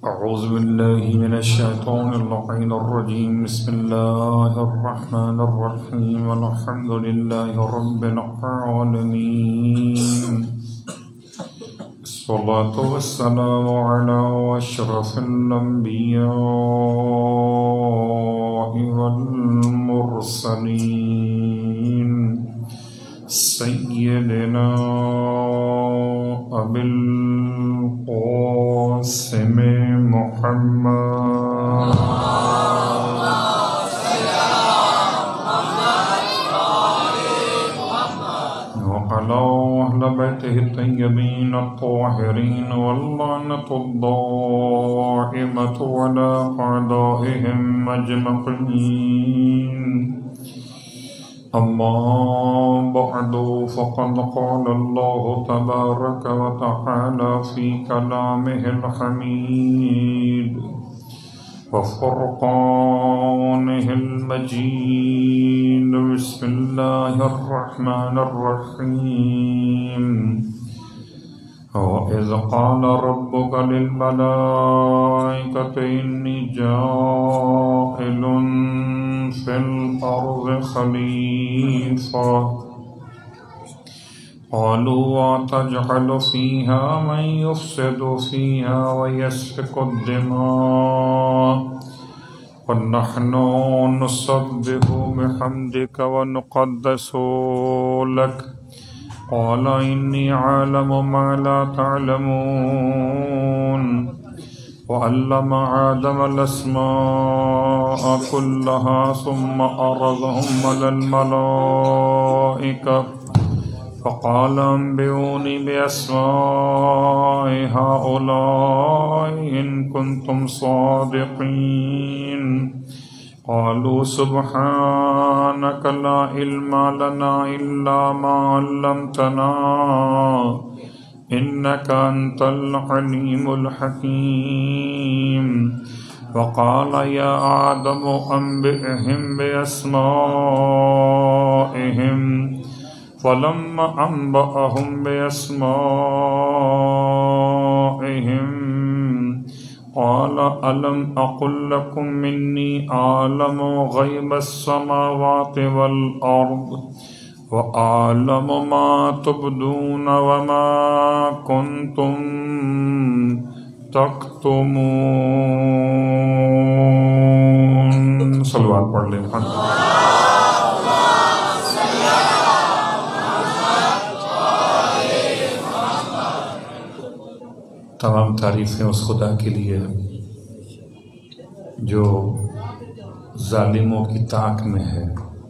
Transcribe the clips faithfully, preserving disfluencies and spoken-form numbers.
أعوذ بالله من الشيطان اللعين الرجيم. بسم الله الرحمن الرحيم. الحمد لله رب العالمين. الصلاة والسلام على أشرف الأنبياء والمرسلين سيدنا أبي القاسم محمد وعلى أهل بيته الطيبين الطاهرين واللعنة الدائمة على أعدائهم أجمعين. أما بعد فقد قال الله تبارك وتعالى في كلامه الحميد وفرقانه المجيد. بسم الله الرحمن الرحيم. وإذ قال ربك للملائكة إني جاعل في الأرض خليفة قالوا أتجعل فيها من يفسد فيها ويسفك الدماء ونحن نسبح بحمدك ونقدس لك قال إني أعلم ما لا تعلمون. وعلم آدم الأسماء كلها ثم عرضهم على الملائكة فقال أنبئوني بأسماء هؤلاء إن كنتم صادقين. قالوا سبحانك لا علم لنا إلا ما علمتنا إنك أنت العليم الحكيم. وقال يا آدم أنبئهم بأسمائهم فلما أنبأهم بأسمائهم قال ألم أقل لكم إني أعلم غيب السماوات والأرض وأعلم ما تبدون وما كنتم تكتمون. صلوات پڑھ لیں. تمام تعریفیں اس خدا کے لیے جو ظالموں کی طاق میں ہے،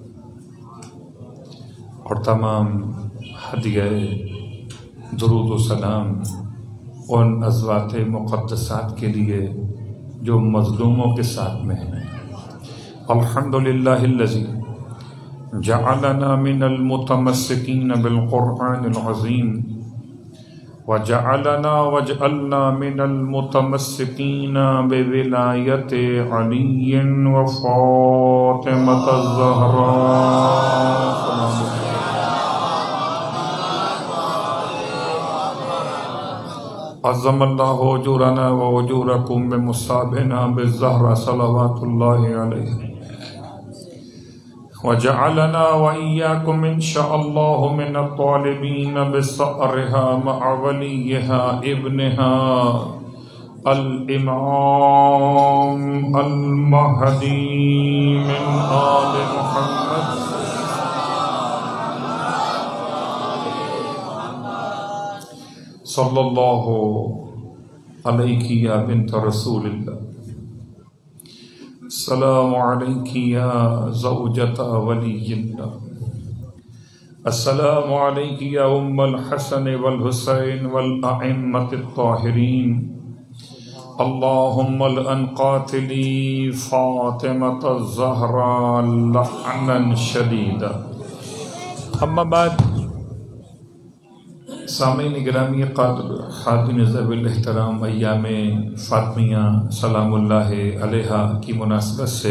اور تمام ہدیہ درود و سلام ان ازواج مقدسات کے لیے جو مظلوموں کے ساتھ میں ہیں. الحمدللہ الذی جعلنا من المتمسکین بالقرآن العظیم وجعلنا وجعلنا من المتمسکین بولایت علی وفاطمة الزہراء. عظم اللہ اجورنا و اجورکم بمصابنا بالزہرا صلوات اللہ علیہ. وجعلنا وإياكم إن شاء الله من الطالبين بصأرها مع وليها ابنها الإمام المهدي من آل محمد صلى الله عليك يا بنت رسول الله. السلام عليك يا زوجة ولي الله. السلام عليك يا أم الحسن والحسين والأئمة الطاهرين. اللهم لأن قاتلي فاطمة الزهراء لعنا شديدا. أما بعد، سامعین گرامی خاتون ذوی الاحترام، ایام فاطمیہ سلام اللہ علیہا کی مناسبت سے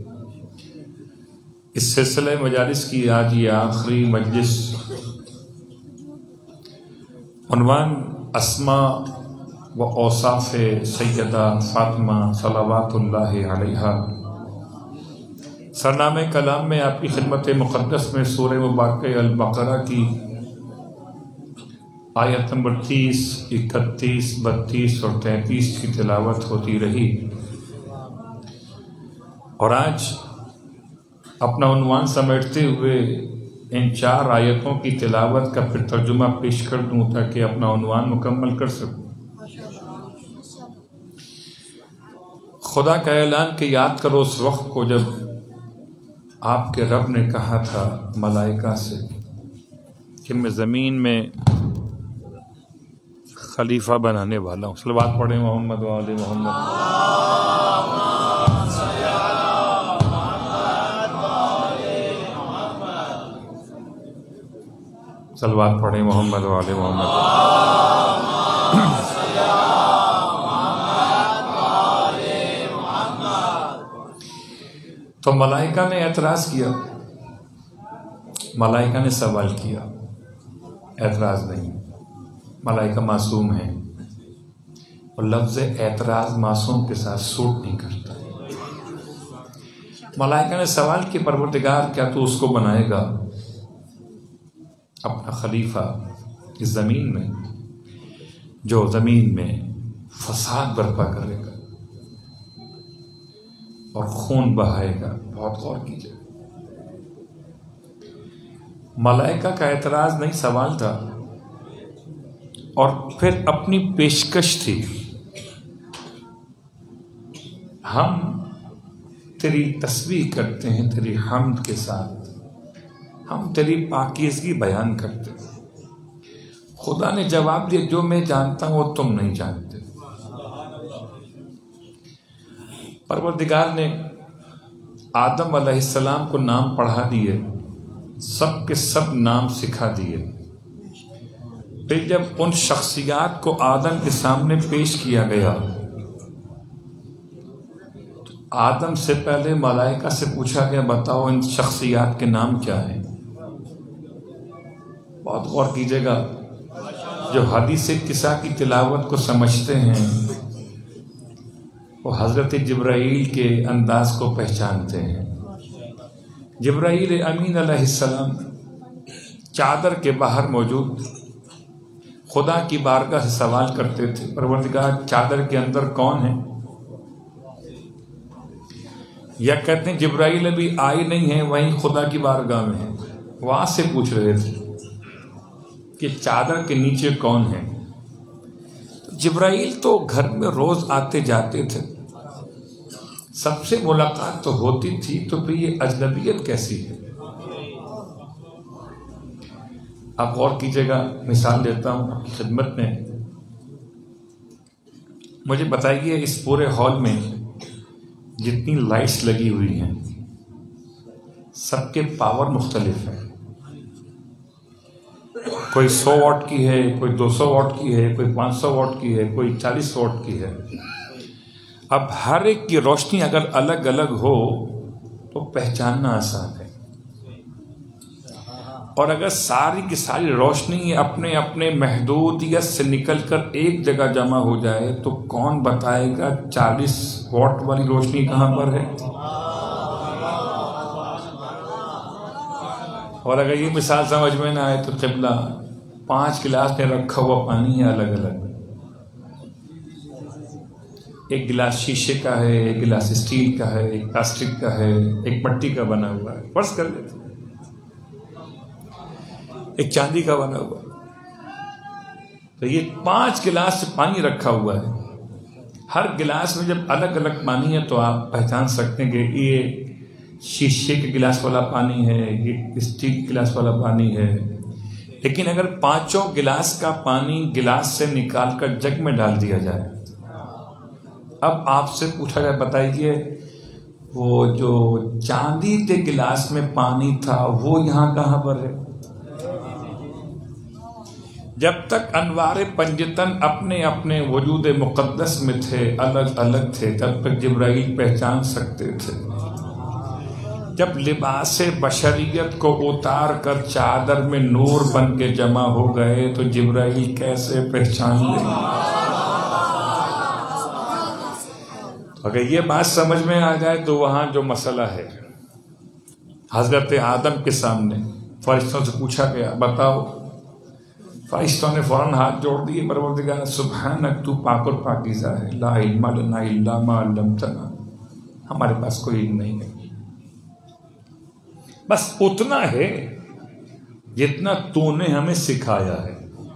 اس سلسلہ مجالس کی آج یہ آخری مجلس عنوان اسماء و اوصاف سیدہ فاطمہ صلوات اللہ علیہا۔ سرنامہ کلام میں آپ کی خدمت مقدس میں سورہ مبارکہ البقرہ کی آیت نمبر تیس، اکتیس، بتیس اور تینتیس کی تلاوت ہوتی رہی، اور آج اپنا عنوان سمیٹتے ہوئے ان چار آیتوں کی تلاوت کا پھر ترجمہ پیش کر دوں تاکہ اپنا عنوان مکمل کر سکوں۔ خدا کا اعلان کہ یاد کرو اس وقت کو جب آپ کے رب نے کہا تھا ملائکہ سے کہ میں زمین میں خلیفہ بنانے والا ہوں۔ صلوات پڑھیں محمد و آل محمد۔ صلوات پڑھیں محمد و آل محمد۔ تو ملائکہ نے اعتراض کیا، ملائکہ نے سوال کیا، اعتراض نہیں، ملائکہ معصوم ہیں اور لفظ اعتراض معصوم کے ساتھ سوٹ نہیں کرتا۔ ملائکہ نے سوال کیا پروردگار کیا تو اس کو بنائے گا اپنا خلیفہ اس زمین میں جو زمین میں فساد برپا کرے گا اور خون بہائے گا؟ بہت غور کیجیے، ملائکہ کا اعتراض نہیں سوال تھا، اور پھر اپنی پیشکش تھی، ہم تیری تسبیح کرتے ہیں تیری حمد کے ساتھ، ہم تیری پاکیزگی بیان کرتے ہیں۔ خدا نے جواب دیا جو میں جانتا ہوں وہ تم نہیں جانتے۔ پروردگار نے آدم علیہ السلام کو نام پڑھا دیے، سب کے سب نام سکھا دیے، پھر جب ان شخصیات کو آدم کے سامنے پیش کیا گیا تو آدم سے پہلے ملائکہ سے پوچھا گیا بتاؤ ان شخصیات کے نام کیا ہیں۔ بہت غور کیجیے گا، جو حدیث قصہ کی تلاوت کو سمجھتے ہیں وہ حضرت جبرائیل کے انداز کو پہچانتے ہیں۔ جبرائیل امین علیہ السلام چادر کے باہر موجود خدا کی بارگاہ سے سوال کرتے تھے پروردگار چادر کے اندر کون ہے؟ یا کہتے ہیں جبرائیل ابھی آئی نہیں ہے وہیں خدا کی بارگاہ میں ہے، وہاں سے پوچھ رہے تھے کہ چادر کے نیچے کون ہے؟ جبرائیل تو گھر میں روز آتے جاتے تھے، سب سے ملاقات تو ہوتی تھی، تو پھر یہ اجنبیت کیسی ہے؟ آپ غور کیجیے گا، مثال دیتا ہوں آپ کی خدمت میں۔ مجھے بتائیے اس پورے ہال میں جتنی لائٹس لگی ہوئی ہیں سب کے پاور مختلف ہیں، کوئی سو واٹ کی ہے، کوئی دو سو واٹ کی ہے، کوئی پانچ سو واٹ کی ہے، کوئی چالیس واٹ کی ہے۔ اب ہر ایک کی روشنی اگر الگ الگ ہو تو پہچاننا آسان ہے، اور اگر ساری کی ساری روشنی اپنے اپنے محدودیت سے نکل کر ایک جگہ جمع ہو جائے تو کون بتائے گا چالیس واٹ والی روشنی کہاں پر ہے؟ اور اگر یہ مثال سمجھ میں نہ آئے تو قبلہ پانچ گلاس میں رکھا ہوا پانی ہے الگ الگ، ایک گلاس شیشے کا ہے، ایک گلاس اسٹیل کا ہے، ایک پلاسٹک کا ہے، ایک مٹی کا بنا ہوا ہے، فرض کر لیتے ایک چاندی کا بنا ہوا، تو یہ پانچ گلاس سے پانی رکھا ہوا ہے، ہر گلاس میں جب الگ الگ پانی ہے تو آپ پہچان سکتے ہیں کہ یہ شیشے کے گلاس والا پانی ہے، یہ اسٹیل کے گلاس والا پانی ہے۔ لیکن اگر پانچوں گلاس کا پانی گلاس سے نکال کر جگ میں ڈال دیا جائے، اب آپ سے پوچھا جائے بتائیے وہ جو چاندی کے گلاس میں پانی تھا وہ یہاں کہاں پر ہے؟ جب تک انوار پنجتن اپنے اپنے وجود مقدس میں تھے، الگ الگ تھے، تب تک جبرائیل پہچان سکتے تھے۔ جب لباس بشریت کو اتار کر چادر میں نور بن کے جمع ہو گئے تو جبرائیل کیسے پہچان لیں؟ اگر یہ بات سمجھ میں آ جائے تو وہاں جو مسئلہ ہے، حضرت آدم کے سامنے فرشتوں سے پوچھا گیا بتاؤ، فرشتوں نے فوراً ہاتھ جوڑ دیے، پروردگار سبحانک تو پاک اور پاکیزہ ہے، لا علم لنا الا ما علمتنا، ہمارے پاس کوئی علم نہیں ہے، بس اتنا ہے جتنا تو نے ہمیں سکھایا ہے۔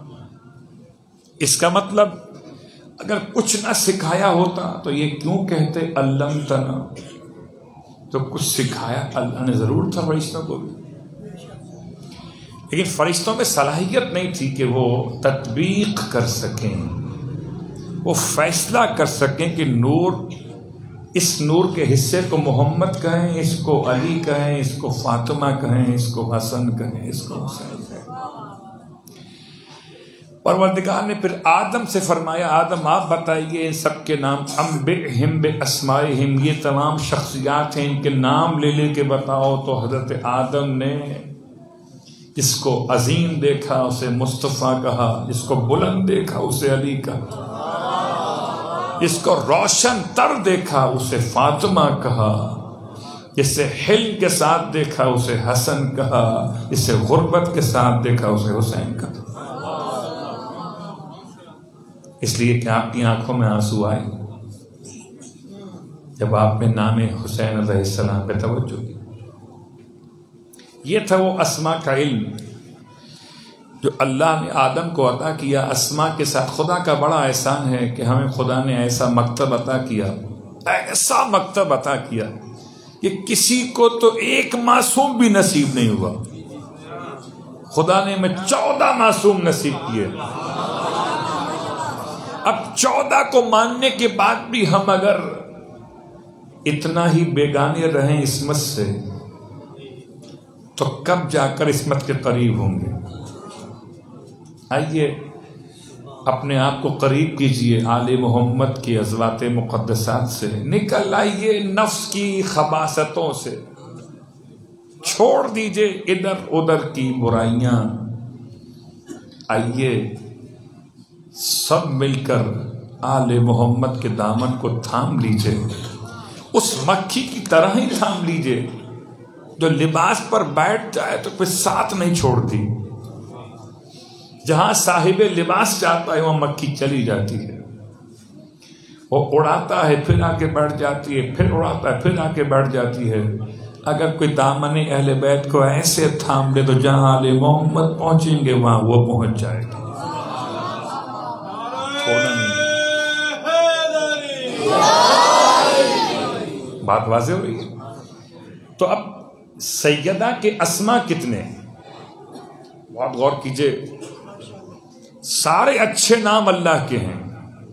اس کا مطلب اگر کچھ نہ سکھایا ہوتا تو یہ کیوں کہتے علمتنا؟ تو کچھ سکھایا اللہ نے ضرور تھا فرشتوں کو بھی، لیکن فرشتوں میں صلاحیت نہیں تھی کہ وہ تطبیق کر سکیں، وہ فیصلہ کر سکیں کہ نور، اس نور کے حصے کو محمد کہیں، اس کو علی کہیں، اس کو فاطمہ کہیں، اس کو حسن کہیں، اس کو حسین کہیں۔ پروردگار نے پھر آدم سے فرمایا آدم آپ بتائیے ان سب کے نام، انبئہم باسمائہم، یہ تمام شخصیات ہیں ان کے نام لے لے کے بتاؤ۔ تو حضرت آدم نے جس کو عظیم دیکھا اسے مصطفیٰ کہا، جس کو بلند دیکھا اسے علی کہا، جس کو روشن تر دیکھا اسے فاطمہ کہا، جسے حلم کے ساتھ دیکھا اسے حسن کہا، جسے غربت کے ساتھ دیکھا اسے حسین کہا۔ اس لیے کہ آپ کی آنکھوں میں آنسو آئے جب آپ نے نام حسین علیہ السلام پہ توجہ کی۔ یہ تھا وہ اسماء کا علم جو اللہ نے آدم کو عطا کیا۔ اسماء کے ساتھ خدا کا بڑا احسان ہے کہ ہمیں خدا نے ایسا مکتب عطا کیا، ایسا مکتب عطا کیا کہ کسی کو تو ایک معصوم بھی نصیب نہیں ہوا۔ خدا نے ہمیں چودہ معصوم نصیب کیے۔ اب چودہ کو ماننے کے بعد بھی ہم اگر اتنا ہی بیگانے رہیں عصمت سے تو کب جا کر عصمت کے قریب ہوں گے؟ آئیے اپنے آپ کو قریب کیجئے آل محمد کی ازواج مقدسات سے، نکل آئیے نفس کی خباثتوں سے، چھوڑ دیجئے ادھر ادھر کی برائیاں، آئیے سب مل کر آل محمد کے دامن کو تھام لیجئے، اس مکھی کی طرح ہی تھام لیجئے جو لباس پر بیٹھ جائے تو پھر ساتھ نہیں چھوڑتی۔ جہاں صاحب لباس جاتا ہے وہاں مکھی چلی جاتی ہے، وہ اڑاتا ہے پھر آ کے بیٹھ جاتی ہے، پھر اڑاتا ہے پھر آ کے بیٹھ جاتی ہے۔ اگر کوئی دامن اہل بیت کو ایسے تھام لے تو جہاں آل محمد پہنچیں گے وہاں وہ پہنچ جائے گا، چھوڑنا نہیں۔ بات واضح ہو رہی ہے؟ تو اب سیدہ کے اسماء کتنے؟ بہت غور کیجئے، سارے اچھے نام اللہ کے ہیں۔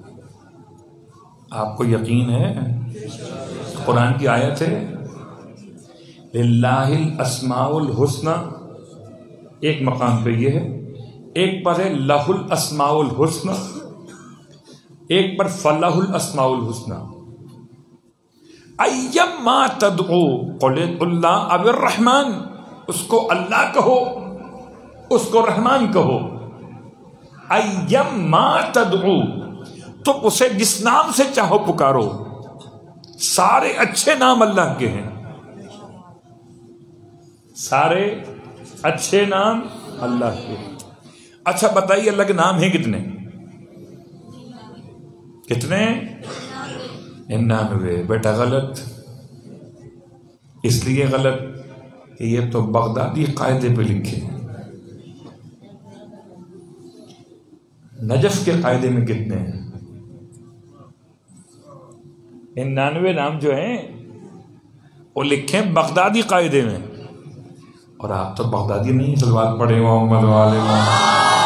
آپ کو یقین ہے قرآن کی آیت ہے للہ الاسماء الحسنی، ایک مقام پہ یہ ہے، ایک پر ہے لہ الاسماء الحسنی، ایک پر فلہ الاسماء الحسنی۔ ایما تدعو قل اللہ اب الرحمن، اس کو اللہ کہو اس کو رحمان کہو۔ ایما تدعو، تم اسے جس نام سے چاہو پکارو، سارے اچھے نام اللہ کے ہیں، سارے اچھے نام اللہ کے ہیں۔ اچھا بتائیے اللہ کے نام ہیں کتنے؟ کتنے؟ ننانوے۔ بیٹا غلط، اس لیے غلط کہ یہ تو بغدادی قاعدے پہ لکھے ہیں۔ نجف کے قاعدے میں کتنے ہیں؟ ننانوے نام جو ہیں وہ لکھے بغدادی قاعدے میں، اور آپ تو بغدادی نہیں، صلوات پڑھے محمد والے محمد،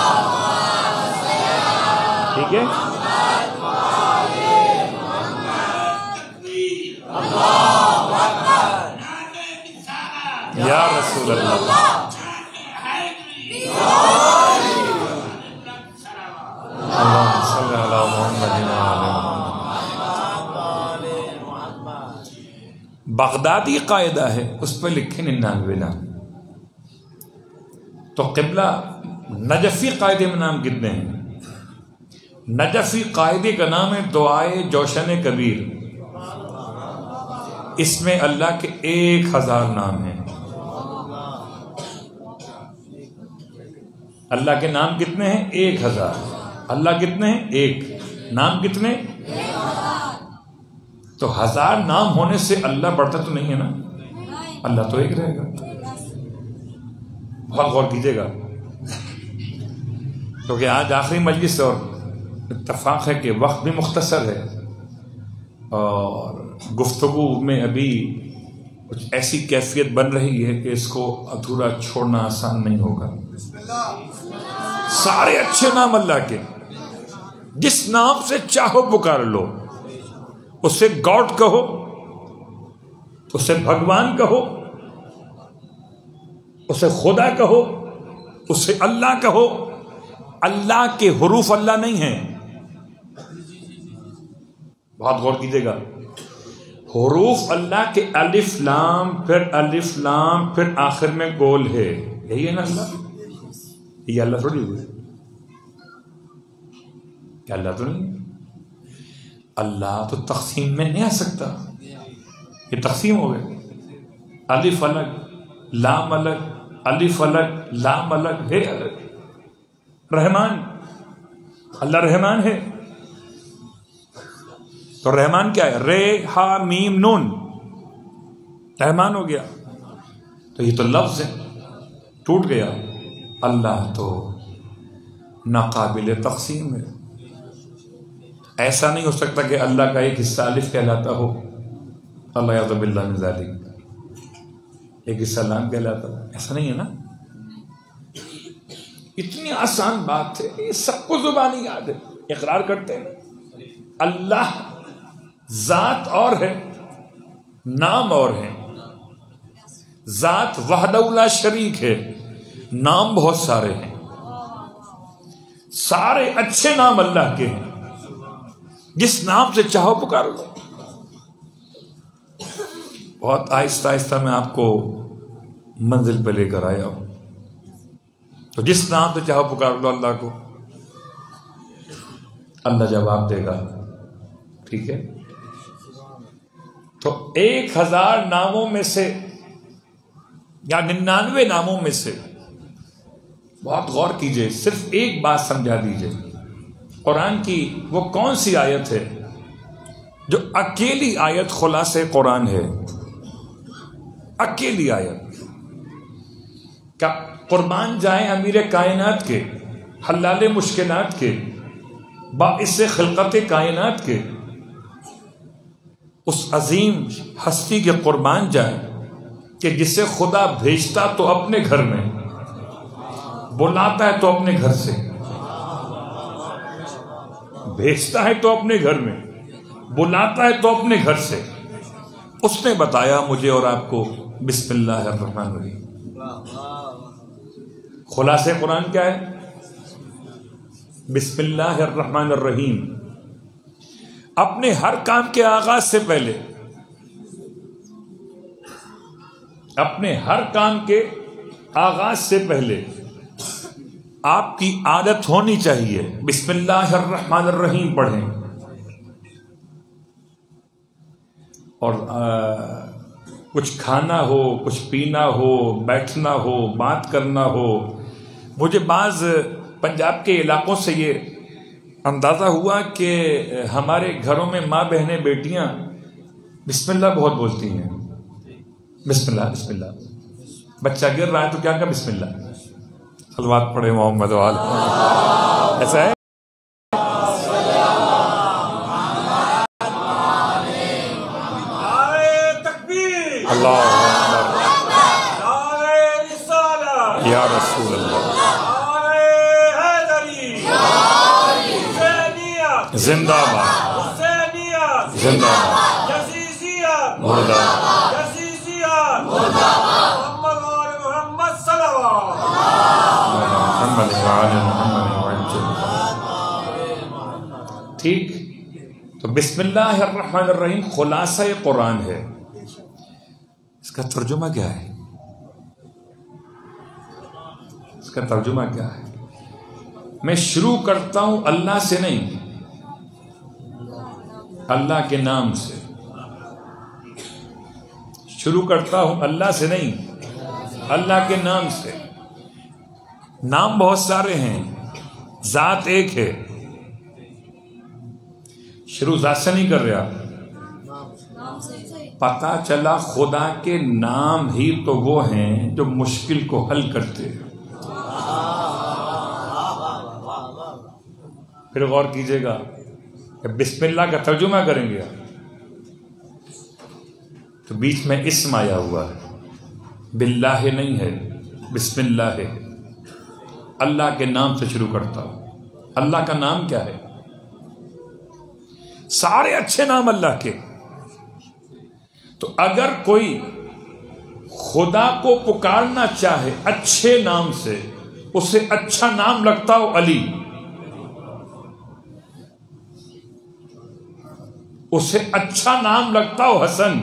ٹھیک ہے؟ یا رسول اللہ، اللہم صلی علی محمد محمد۔ بغدادی قاعدہ ہے، اس پہ لکھے ننانوے نام۔ تو قبلہ نجفی قاعدے میں نام کتنے ہیں؟ نجفی قاعدے کا نام ہے دعائے جوشن کبیر۔ اس میں اللہ کے ایک ہزار نام ہیں. اللہ کے نام کتنے ہیں؟ ایک ہزار. اللہ کتنے ہیں؟ ایک. نام کتنے؟ تو ہزار نام ہونے سے اللہ بڑھتا تو نہیں ہے نا، اللہ تو ایک رہے گا. بہت غور کیجیے گا، کیونکہ آج آخری مجلس اور اتفاق ہے کہ وقت بھی مختصر ہے اور گفتگو میں ابھی کچھ ایسی کیفیت بن رہی ہے کہ اس کو ادھورا چھوڑنا آسان نہیں ہوگا. سارے اچھے نام اللہ کے، جس نام سے چاہو پکار لو، اسے گاڈ کہو، اسے بھگوان کہو، اسے خدا کہو، اسے اللہ کہو. اللہ کے حروف اللہ نہیں ہیں. بہت غور کیجیے گا، حروف اللہ کے الف لام، پھر الف لام، پھر آخر میں گول ہے. یہی ہے نا اللہ؟ یہ اللہ تھوڑی ہوئی، کیا اللہ تو نہیں؟ اللہ تو تقسیم میں نہیں آ سکتا. یہ تقسیم ہو گئے، الف الگ، لام الگ، الف الگ، لام الگ، ہے الگ. رحمان، اللہ رحمان ہے. تو رحمان کیا ہے؟ رے ہا میم نون، رحمان ہو گیا. تو یہ تو لفظ ہے، ٹوٹ گیا. اللہ تو ناقابل تقسیم ہے. ایسا نہیں ہو سکتا کہ اللہ کا ایک حصہ الف کہلاتا ہو، اللہ یعوذ باللہ من ذالک، ایک حصہ لام کہلاتا ہو. ایسا نہیں ہے نا. اتنی آسان بات ہے، یہ سب کو زبانی یاد ہے. اقرار کرتے ہیں اللہ ذات اور ہے، نام اور ہے. ذات وحدہ لا شریک ہے، نام بہت سارے ہیں. سارے اچھے نام اللہ کے ہیں، جس نام سے چاہو پکار لو. بہت آہستہ آہستہ میں آپ کو منزل پہ لے کر آیا ہوں. تو جس نام سے چاہو پکار لو اللہ کو، اللہ جواب دے گا. ٹھیک ہے؟ تو ایک ہزار ناموں میں سے یا ننانوے ناموں میں سے بہت غور کیجئے، صرف ایک بات سمجھا دیجئے. قرآن کی وہ کون سی آیت ہے جو اکیلی آیت خلاصے قرآن ہے؟ اکیلی آیت. کیا قربان جائیں امیر کائنات کے، حلال مشکلات کے، باعث خلقت کائنات کے، اس عظیم ہستی کے قربان جائیں کہ جسے خدا بھیجتا تو اپنے گھر میں، بلاتا ہے تو اپنے گھر سے، بھیجتا ہے تو اپنے گھر میں، بلاتا ہے تو اپنے گھر سے. اس نے بتایا مجھے اور آپ کو بسم اللہ الرحمن الرحیم. خلاصہ قرآن کیا ہے؟ بسم اللہ الرحمن الرحیم. اپنے ہر کام کے آغاز سے پہلے، اپنے ہر کام کے آغاز سے پہلے آپ کی عادت ہونی چاہیے بسم اللہ الرحمن الرحیم پڑھیں. اور آ, کچھ کھانا ہو، کچھ پینا ہو، بیٹھنا ہو، بات کرنا ہو. مجھے بعض پنجاب کے علاقوں سے یہ اندازہ ہوا کہ ہمارے گھروں میں ماں بہنیں بیٹیاں بسم اللہ بہت بولتی ہیں. بسم اللہ بسم اللہ. بچہ گر رہا ہے تو کیا کہا؟ بسم اللہ. صلوات پڑھے محمد وآلہ. ایسا ہے؟ اللہ یا رسول اللہ. زندہ باد، زندہ باد، مردہ ٹھیک. تو بسم اللہ الرحمن الرحیم خلاصہ قرآن ہے. اس کا ترجمہ کیا ہے؟ اس کا ترجمہ کیا ہے؟ میں شروع کرتا ہوں اللہ سے نہیں، اللہ کے نام سے. شروع کرتا ہوں اللہ سے نہیں، اللہ کے نام سے. نام بہت سارے ہیں، ذات ایک ہے. شروع ذات سے نہیں کر رہا. پتا چلا خدا کے نام ہی تو وہ ہیں جو مشکل کو حل کرتے ہیں. پھر غور کیجئے گا کہ بسم اللہ کا ترجمہ کریں گے تو بیچ میں اسم آیا ہوا ہے، باللہ نہیں ہے، بسم اللہ ہے. اللہ کے نام سے شروع کرتا ہوں. اللہ کا نام کیا ہے؟ سارے اچھے نام اللہ کے. تو اگر کوئی خدا کو پکارنا چاہے اچھے نام سے، اسے اچھا نام لگتا ہو علی، اسے اچھا نام لگتا ہو حسن،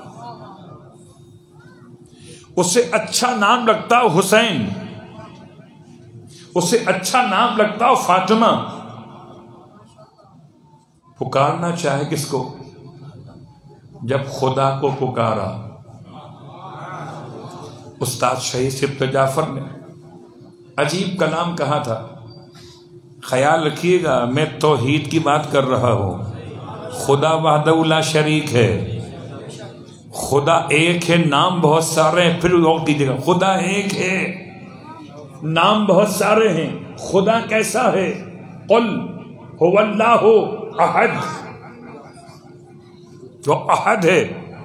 اسے اچھا نام لگتا ہو حسین، اسے اچھا نام لگتا ہو فاطمہ. پکارنا چاہے کس کو؟ جب خدا کو پکارا. استاد شہید سبط جعفر نے عجیب کلام کہا تھا. خیال رکھیے گا میں توحید کی بات کر رہا ہوں. خدا وحدہ لا شریک ہے، خدا ایک ہے، نام بہت سارے ہیں. پھر غور کیجیے گا، خدا ایک ہے، نام بہت سارے ہیں. خدا کیسا ہے؟ قل هو اللہ احد، جو احد ہے.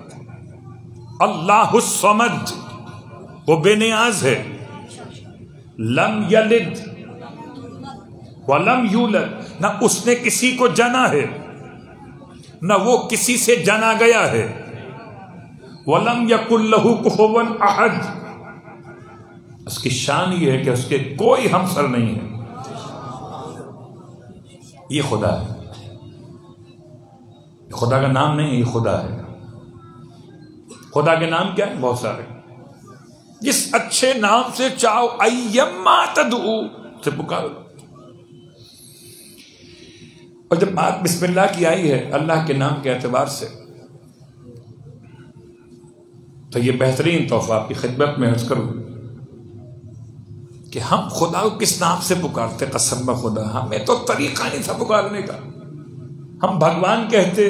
اللہ الصمد، وہ بے نیاز ہے. لم یلد ولم یولد، نہ اس نے کسی کو جنا ہے نہ وہ کسی سے جنا گیا ہے. وَلَمْ يَكُنْ لَهُ كُفُوًا أَحَدٌ، اس کی شان یہ ہے کہ اس کے کوئی ہمسر نہیں ہے. یہ خدا ہے. خدا کا نام نہیں ہے، یہ خدا ہے. خدا کے نام کیا ہے؟ بہت سارے. جس اچھے نام سے چاہو ایما تدعو سے پکارو. اور جب بات بسم اللہ کی آئی ہے اللہ کے نام کے اعتبار سے، تو یہ بہترین تحفہ آپ کی خدمت میں عرض کروں کہ ہم خدا کو کس نام سے پکارتے. قسم بخدا ہمیں تو طریقہ نہیں تھا پکارنے کا. ہم بھگوان کہتے،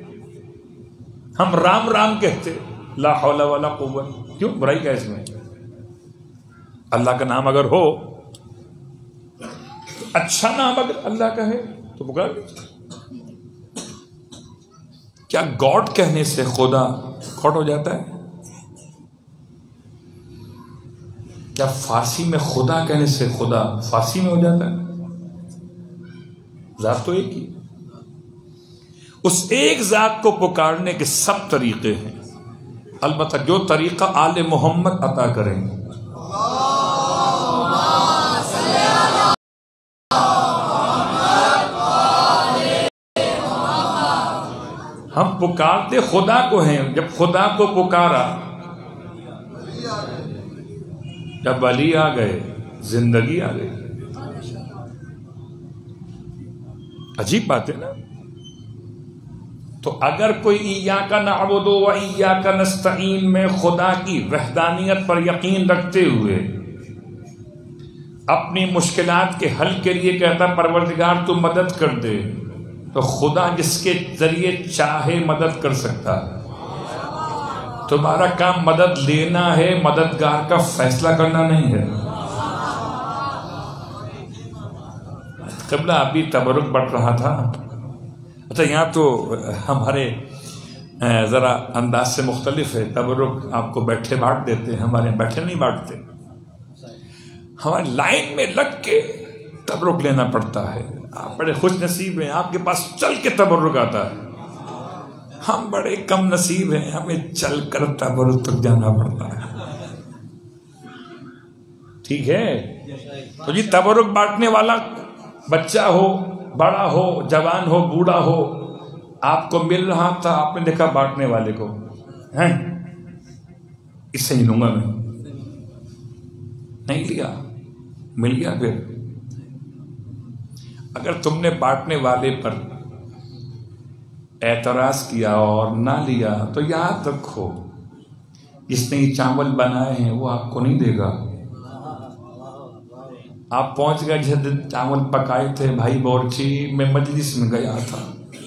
ہم رام رام کہتے، لا حول ولا قوت. کیوں؟ برائی کیا اس میں؟ اللہ کا نام اگر ہو، اچھا نام اگر اللہ کا ہے تو پکار. کیا گاڈ کہنے سے خدا گاڈ ہو جاتا ہے؟ کیا فارسی میں خدا کہنے سے خدا فارسی میں ہو جاتا ہے؟ ذات تو ایک ہی. اس ایک ذات کو پکارنے کے سب طریقے ہیں، البتہ جو طریقہ آل محمد عطا کریں. ہم پکارتے خدا کو ہیں. جب خدا کو پکارا، جب ولی آ گئے، زندگی آ گئی. عجیب بات ہے نا. تو اگر کوئی ایاک نعبد و ایاک نستعین میں خدا کی وحدانیت پر یقین رکھتے ہوئے اپنی مشکلات کے حل کے لیے کہتا پروردگار تو مدد کر دے، تو خدا جس کے ذریعے چاہے مدد کر سکتا ہے. تمہارا کام مدد لینا ہے، مددگار کا فیصلہ کرنا نہیں ہے. قبلہ ابھی تبرک بڑھ رہا تھا. اچھا یہاں تو ہمارے ذرا انداز سے مختلف ہے. تبرک آپ کو بیٹھے بانٹ دیتے ہیں، ہمارے بیٹھے نہیں بانٹتے. ہمارے لائن میں لگ کے تبرک لینا پڑتا ہے. آپ بڑے خوش نصیب ہیں، آپ کے پاس چل کے تبرک آتا ہے. ہم بڑے کم نصیب ہیں، ہمیں چل کر تبرک تک جانا پڑتا ہے. ٹھیک ہے؟ تو جی تبرک بانٹنے والا بچہ ہو، بڑا ہو، جوان ہو، بوڑھا ہو، آپ کو مل رہا تھا، آپ نے دیکھا بانٹنے والے کو، ہیں اس سے ہی لوں گا میں، نہیں لیا، مل گیا. پھر اگر تم نے بانٹنے والے پر اعتراض کیا اور نہ لیا تو یاد رکھو جس نے یہ چاول بنائے ہیں وہ آپ کو نہیں دے گا. آپ پہنچ گئے جس دن چاول پکائے تھے بھائی بورچی، میں مجلس میں گیا تھا،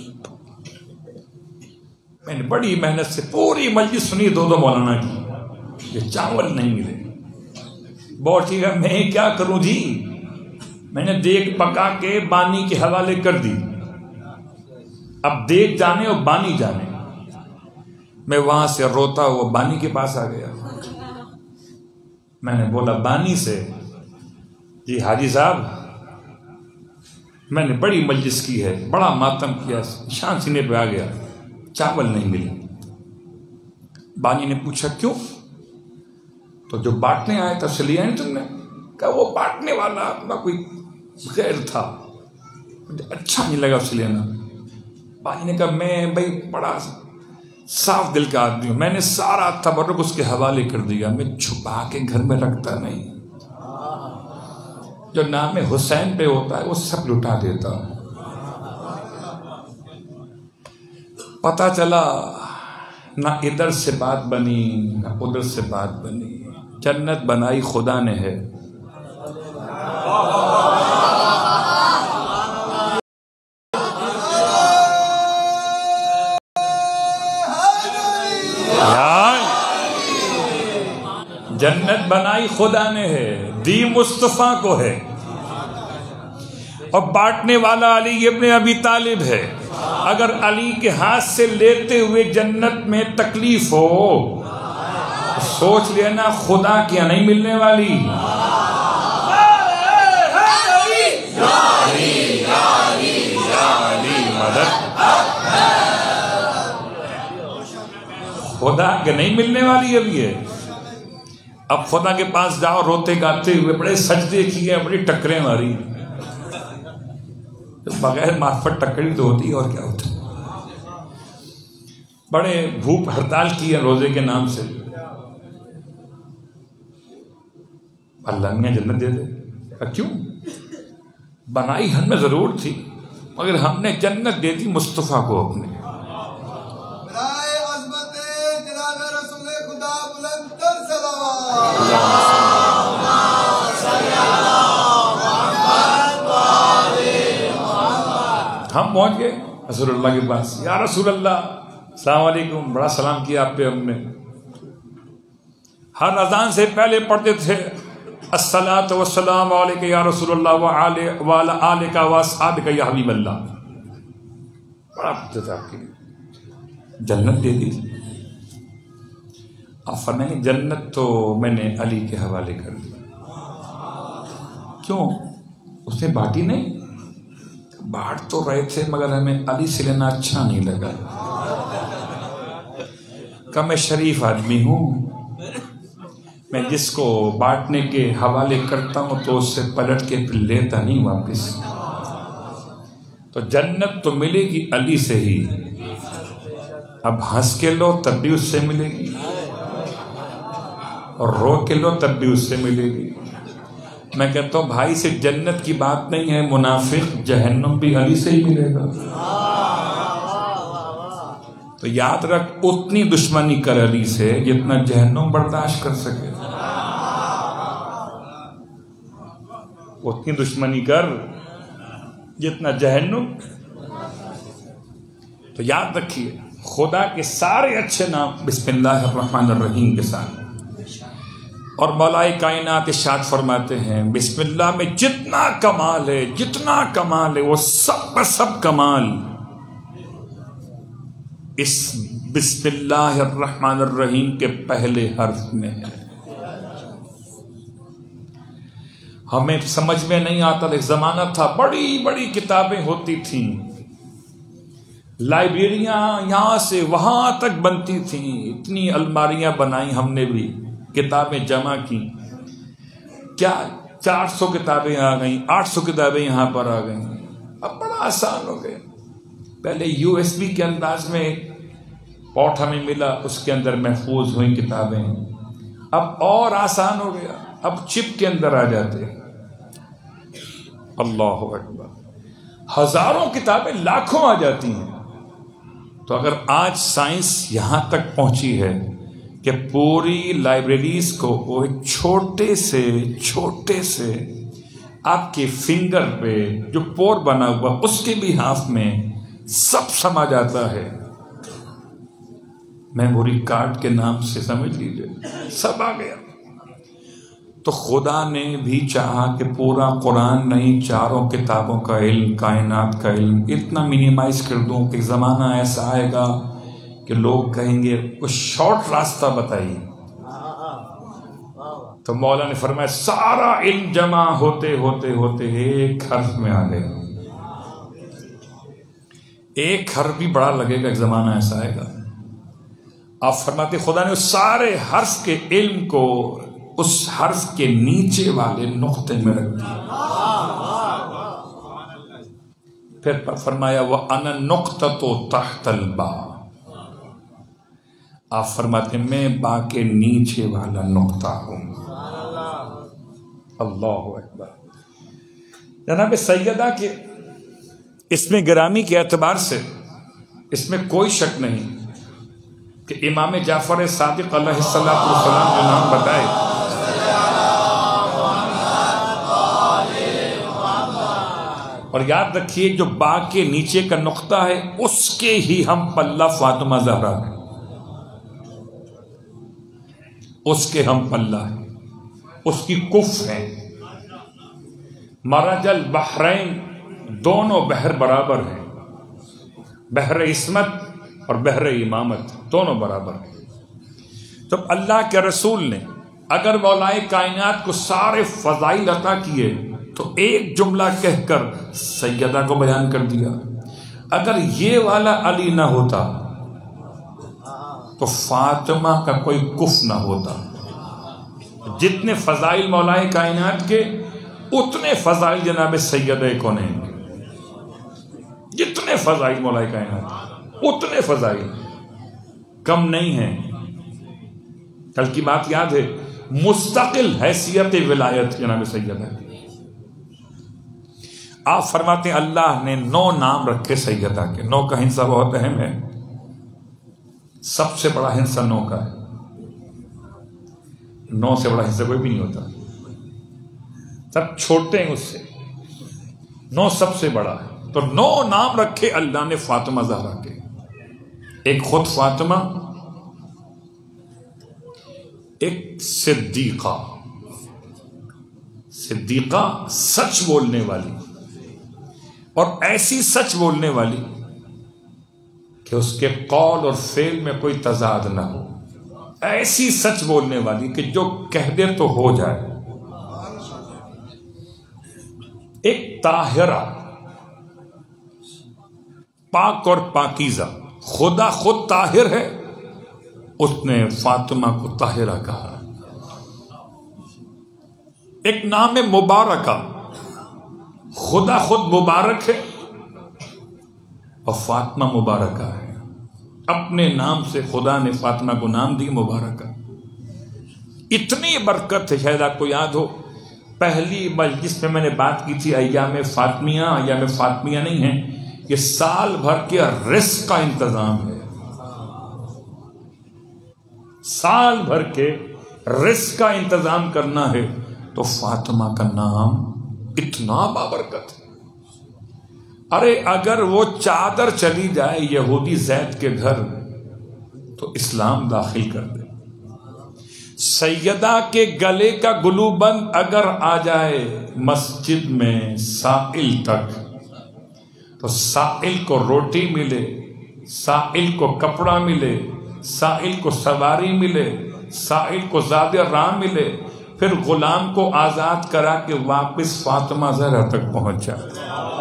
میں نے بڑی محنت سے پوری مجلس سنی دو دو مولانا کی، یہ چاول نہیں ملے. بورچی کا میں کیا کروں جی، میں نے دیگ پکا کے بانی کے حوالے کر دی، اب دیگ جانے اور بانی جانے. میں وہاں سے روتا ہوا بانی کے پاس آ گیا. میں نے بولا بانی سے، جی حاجی صاحب میں نے بڑی مجلس کی ہے، بڑا ماتم کیا، شان سینے پہ آ گیا، چاول نہیں ملے. بانی نے پوچھا کیوں؟ تو جو بانٹنے آیا تھا لیا نہیں تم نے؟ کہا وہ بانٹنے والا اپنا کوئی غیر تھا، مجھے اچھا نہیں لگا اسے لینا. بانی نے کہا میں بھائی بڑا صاف دل کا آدمی ہوں، میں نے سارا تبرک اس کے حوالے کر دیا، میں چھپا کے گھر میں رکھتا نہیں، جو نام حسین پہ ہوتا ہے وہ سب لٹا دیتا ہوں. پتا چلا نہ ادھر سے بات بنی نہ ادھر سے بات بنی، جنت بنائی خدا نے ہے. جنت بنائی خدا نے ہے، دی مصطفیٰ کو ہے، اور بانٹنے والا علی ابن ابی طالب ہے. اگر علی کے ہاتھ سے لیتے ہوئے جنت میں تکلیف ہو سوچ لینا خدا کیا نہیں ملنے والی. خدا کے نہیں ملنے والی ابھی ہے. اب خدا کے پاس جاؤ روتے گاتے ہوئے، بڑے سجدے کیے، بڑی ٹکریں ماری. بغیر معرفت ٹکری تو ہوتی اور کیا ہوتا. بڑے بھوک ہڑتال کی ہے روزے کے نام سے، اللہ میاں جنت دے دے. کیوں؟ بنائی ہم میں ضرور تھی مگر ہم نے جنت دے دی مصطفیٰ کو اپنے. ہم پہنچ گئے رسول اللہ کے پاس، یا رسول اللہ السلام علیکم، بڑا سلام کیا آپ پہ ہم نے. ہر اذان سے پہلے پڑھتے تھے الصلاۃ والسلام علیک یا رسول اللہ وعلی آلک واصحابک یا حبیب اللہ. بڑا پڑھتے تھے آپ کے لیے. جنت دے دی. آپ فرمائیں جنت تو میں نے علی کے حوالے کر دی. کیوں؟ اس نے بانٹی نہیں. بانٹ تو رہے تھے مگر ہمیں علی سے لینا اچھا نہیں لگا. کہ میں شریف آدمی ہوں، میں جس کو بانٹنے کے حوالے کرتا ہوں تو اس سے پلٹ کے پھر لیتا نہیں واپس. تو جنت تو ملے گی علی سے ہی. اب ہنس کے لو تب بھی اس سے ملے گی، اور رو کے لو تب بھی اس سے ملے گی. میں کہتا ہوں بھائی سے جنت کی بات نہیں ہے، منافق جہنم بھی علی سے ہی ملے گا. تو یاد رکھ اتنی دشمنی کر علی سے جتنا جہنم برداشت کر سکے. اتنی دشمنی کر جتنا جہنم. تو یاد رکھیے خدا کے سارے اچھے نام بسم اللہ الرحمن الرحیم کے ساتھ. اور مولا کائنات ارشاد فرماتے ہیں بسم اللہ میں جتنا کمال ہے، جتنا کمال ہے وہ سب پر سب کمال اس بسم اللہ الرحمن الرحیم کے پہلے حرف میں ہے. ہمیں سمجھ میں نہیں آتا. ایک زمانہ تھا بڑی بڑی کتابیں ہوتی تھیں، لائبریریاں یہاں سے وہاں تک بنتی تھیں، اتنی الماریاں بنائی ہم نے بھی، کتابیں جمع کی. کیا چار سو کتابیں آ گئیں، آٹھ سو کتابیں یہاں پر آ گئیں. اب بڑا آسان ہو گیا. پہلے یو ایس بی کے انداز میں پورٹ ہمیں ملا، اس کے اندر محفوظ ہوئی کتابیں. اب اور آسان ہو گیا، اب چپ کے اندر آ جاتے. اللہ اکبر، ہزاروں کتابیں لاکھوں آ جاتی ہیں. تو اگر آج سائنس یہاں تک پہنچی ہے کہ پوری لائبریریز کو وہ ایک چھوٹے سے چھوٹے سے آپ کے فنگر پہ جو پور بنا ہوا اس کے بھی ہاف میں سب سما جاتا ہے. میموری کارڈ کے نام سے سمجھ لیجیے سب آ گیا. تو خدا نے بھی چاہا کہ پورا قرآن نہیں چاروں کتابوں کا علم، کائنات کا علم اتنا منیمائز کر دوں کہ زمانہ ایسا آئے گا کہ لوگ کہیں گے کچھ شارٹ راستہ بتائیے. تو مولا نے فرمایا سارا علم جمع ہوتے ہوتے ہوتے ایک حرف میں آ گیا. ایک حرف بھی بڑا لگے گا، ایک زمانہ ایسا آئے گا. آپ فرماتے خدا نے اس سارے حرف کے علم کو اس حرف کے نیچے والے نقطے میں رکھ دیا. پھر فرمایا وَأَنَا النُّقْطَةُ تَحْتَ الْبَاءِ. آپ فرماتے میں با کے نیچے والا نقطہ ہوں. اللہ اکبر. جناب سیدہ کے اس میں گرامی کے اعتبار سے اس میں کوئی شک نہیں کہ امام جعفر صادق علیہ السلام جو نام بتائے اور یاد رکھیے جو با کے نیچے کا نقطہ ہے اس کے ہی ہم پلہ فاطمہ زہرا ہے، اس کے ہم پلہ ہیں، اس کی کف ہے. مرج البحرین دونوں بحر برابر ہیں، بحر عصمت اور بحر امامت دونوں برابر ہیں. تو اللہ کے رسول نے اگر مولائے کائنات کو سارے فضائل عطا کیے تو ایک جملہ کہہ کر سیدہ کو بیان کر دیا. اگر یہ والا علی نہ ہوتا تو فاطمہ کا کوئی کف نہ ہوتا. جتنے فضائل مولائے کائنات کے اتنے فضائل جناب سیدہ کونین کے. جتنے فضائل مولائے کائنات اتنے فضائل کم نہیں ہیں. کل کی بات یاد ہے، مستقل حیثیت ولایت جناب سیدہ. آپ فرماتے ہیں اللہ نے نو نام رکھے سیدہ کے. نو کا ہندسہ بہت اہم ہے، سب سے بڑا ہندسہ نو کا ہے. نو سے بڑا ہندسہ کوئی بھی نہیں ہوتا، سب چھوٹے ہیں اس سے. نو سب سے بڑا ہے. تو نو نام رکھے اللہ نے فاطمہ زہرا کے. ایک خود فاطمہ، ایک صدیقہ. صدیقہ سچ بولنے والی، اور ایسی سچ بولنے والی کہ اس کے قول اور فعل میں کوئی تضاد نہ ہو. ایسی سچ بولنے والی کہ جو کہہ دے تو ہو جائے. ایک طاہرہ، پاک اور پاکیزہ. خدا خود طاہر ہے، اس نے فاطمہ کو طاہرہ کہا. ایک نام مبارکہ، خدا خود مبارک ہے اور فاطمہ مبارکہ ہے. اپنے نام سے خدا نے فاطمہ کو نام دی مبارکہ. اتنی برکت ہے. شاید آپ کو یاد ہو پہلی مجلس میں میں نے بات کی تھی ایام فاطمیہ. ایام فاطمیہ نہیں ہیں، یہ سال بھر کے رزق کا انتظام ہے. سال بھر کے رزق کا انتظام کرنا ہے تو فاطمہ کا نام اتنا بابرکت ہے. ارے اگر وہ چادر چلی جائے یہودی زید کے گھر تو اسلام داخل کر دے. سیدہ کے گلے کا گلو بند اگر آ جائے مسجد میں سائل تک تو سائل کو روٹی ملے، سائل کو کپڑا ملے، سائل کو سواری ملے، سائل کو زیادہ راہ ملے، پھر غلام کو آزاد کرا کے واپس فاطمہ زہرا تک پہنچ جائے.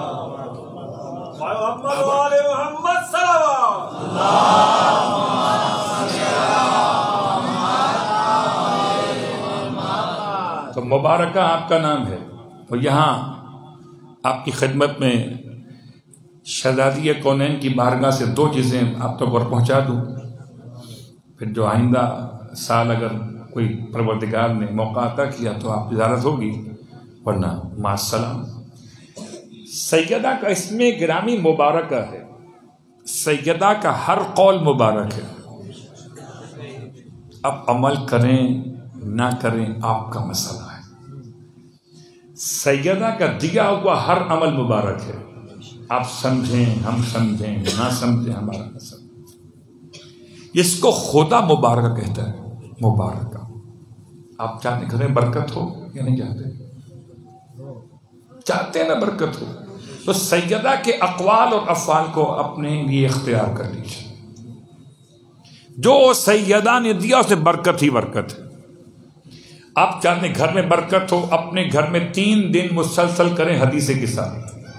تو مبارکہ آپ کا نام ہے. تو یہاں آپ کی خدمت میں شہزادی کونین کی بارگاہ سے دو چیزیں آپ تک پر پہنچا دوں، پھر جو آئندہ سال اگر کوئی پروردگار نے موقع عطا کیا تو آپ کی زیارت ہوگی، ورنہ مع السلام. سیدہ کا اس میں گرامی مبارکہ ہے. سیدہ کا ہر قول مبارک ہے. اب عمل کریں نہ کریں آپ کا مسئلہ ہے. سیدہ کا دیا ہوا ہر عمل مبارک ہے. آپ سمجھیں ہم سمجھیں نہ سمجھیں ہمارا مسئلہ. اس کو خدا مبارک کہتا ہے. مبارکہ. آپ چاہتے ہیں گھر میں برکت ہو یا نہیں چاہتے؟ چاہتے ہیں نا برکت ہو. تو سیدہ کے اقوال اور افعال کو اپنے لیے اختیار کر لیجیے. جو سیدہ نے دیا اسے برکت ہی برکت ہے. آپ چاہتے ہیں گھر میں برکت ہو، اپنے گھر میں تین دن مسلسل کریں حدیث قصہ.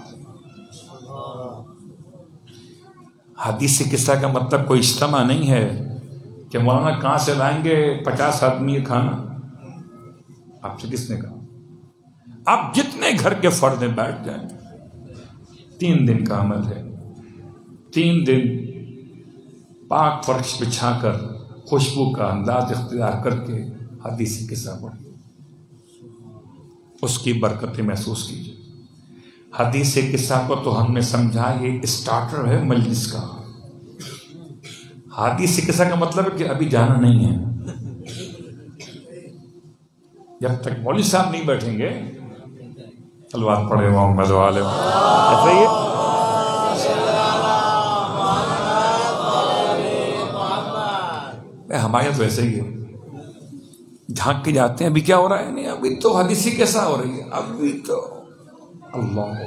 حدیث قصہ کا مطلب کوئی اجتماع نہیں ہے کہ مولانا کہاں سے لائیں گے پچاس آدمی یہ کھانا. آپ سے کس نے کہا؟ آپ جتنے گھر کے فرد میں بیٹھ جائیں. تین دن کا عمل ہے. تین دن پاک فرش بچھا کر خوشبو کا انداز اختیار کر کے حدیث قصہ پڑھیں. اس کی برکتیں محسوس کیجیے. حدیث قصہ کو تو ہم نے سمجھا یہ اسٹارٹر ہے مجلس کا. حدیث قصہ کا مطلب ہے کہ ابھی جانا نہیں ہے. جب تک مولوی صاحب نہیں بیٹھیں گے صلوات پڑھے محمد والے ایسا ہی ہے. ہمارے تو ایسے ہی ہے. جھانک کے جاتے ہیں ابھی کیا ہو رہا ہے. نہیں ابھی تو حدیث قصہ ہو رہی ہے. ابھی تو اللہ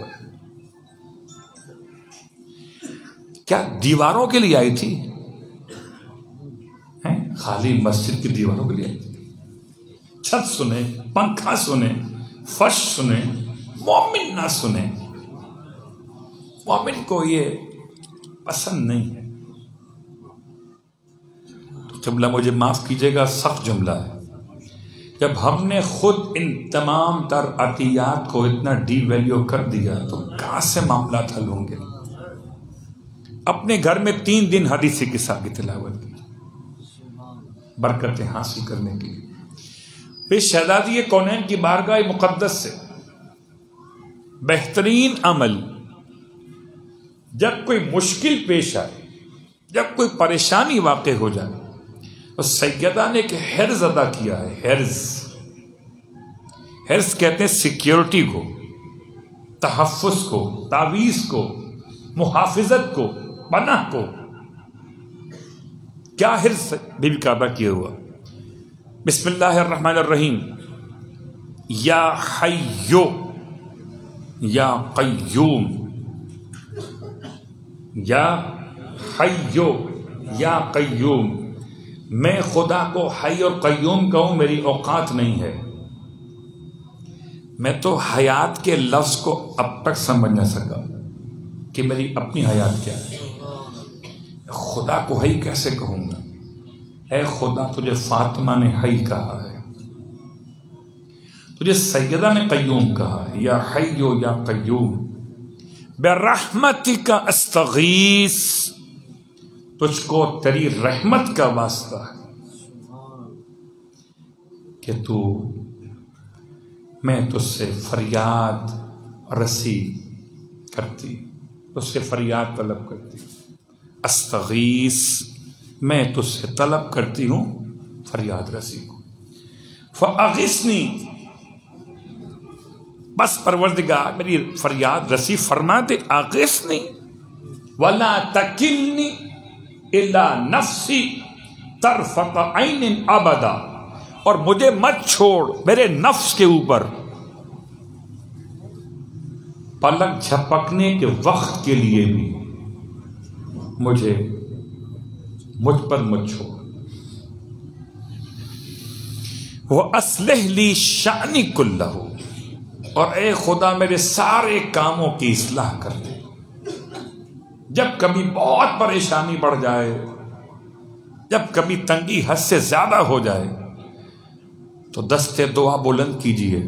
کیا دیواروں کے لیے آئی تھی؟ خالی مسجد کی دیواروں کے لیے آئی تھی. چھت سنیں، پنکھا سنیں، فرش سنیں، مومن نہ سنیں. مومن کو یہ پسند نہیں ہے. تو جملہ مجھے معاف کیجیے گا سخت جملہ ہے. جب ہم نے خود ان تمام تر عطیات کو اتنا ڈی ویلیو کر دیا تو کہاں سے معاملات حل ہوں گے؟ اپنے گھر میں تین دن حدیث قصہ کی تلاوت کی برکتیں حاصل کرنے کے لیے. پھر شہزادی کونین کی بارگاہ مقدس سے بہترین عمل جب کوئی مشکل پیش آئے، جب کوئی پریشانی واقع ہو جائے، تو سیدہ نے ایک حرز ادا کیا ہے. حرز حرز کہتے ہیں سیکیورٹی کو، تحفظ کو، تعویذ کو، محافظت کو، پناہ کو. کیا حرز بی بی کا ادا کیا ہوا؟ بسم اللہ الرحمن الرحیم. یا حیو یا قیوم، یا حیو یا قیوم. میں خدا کو حی اور قیوم کہوں میری اوقات نہیں ہے. میں تو حیات کے لفظ کو اب تک سمجھ نہ سکا کہ میری اپنی حیات کیا ہے. خدا کو حی کیسے کہوں گا؟ اے خدا تجھے فاطمہ نے حی کہا ہے، تجھے سیدہ نے قیوم کہا ہے. یا حیو یا قیوم برحمتک استغیث، تجھ کو تیری رحمت کا واسطہ ہے کہ تو میں تجھ سے فریاد رسی کرتی، تجھ سے فریاد طلب کرتی. استغیث میں تجھ سے طلب کرتی ہوں فریاد رسی کو. فاغثنی، بس پروردگار میری فریاد رسی فرما دے. اغثنی ولا تکلنی الا نفسی طرفت عین ابدا، اور مجھے مت چھوڑ میرے نفس کے اوپر پلک جھپکنے کے وقت کے لیے بھی مجھے مجھ پر مت چھوڑ. وَأَصْلِحْ لِي شَأْنِي كُلَّهُ، اور اے خدا میرے سارے کاموں کی اصلاح کر دے. جب کبھی بہت پریشانی بڑھ جائے، جب کبھی تنگی حد سے زیادہ ہو جائے تو دستے دعا بلند کیجئے،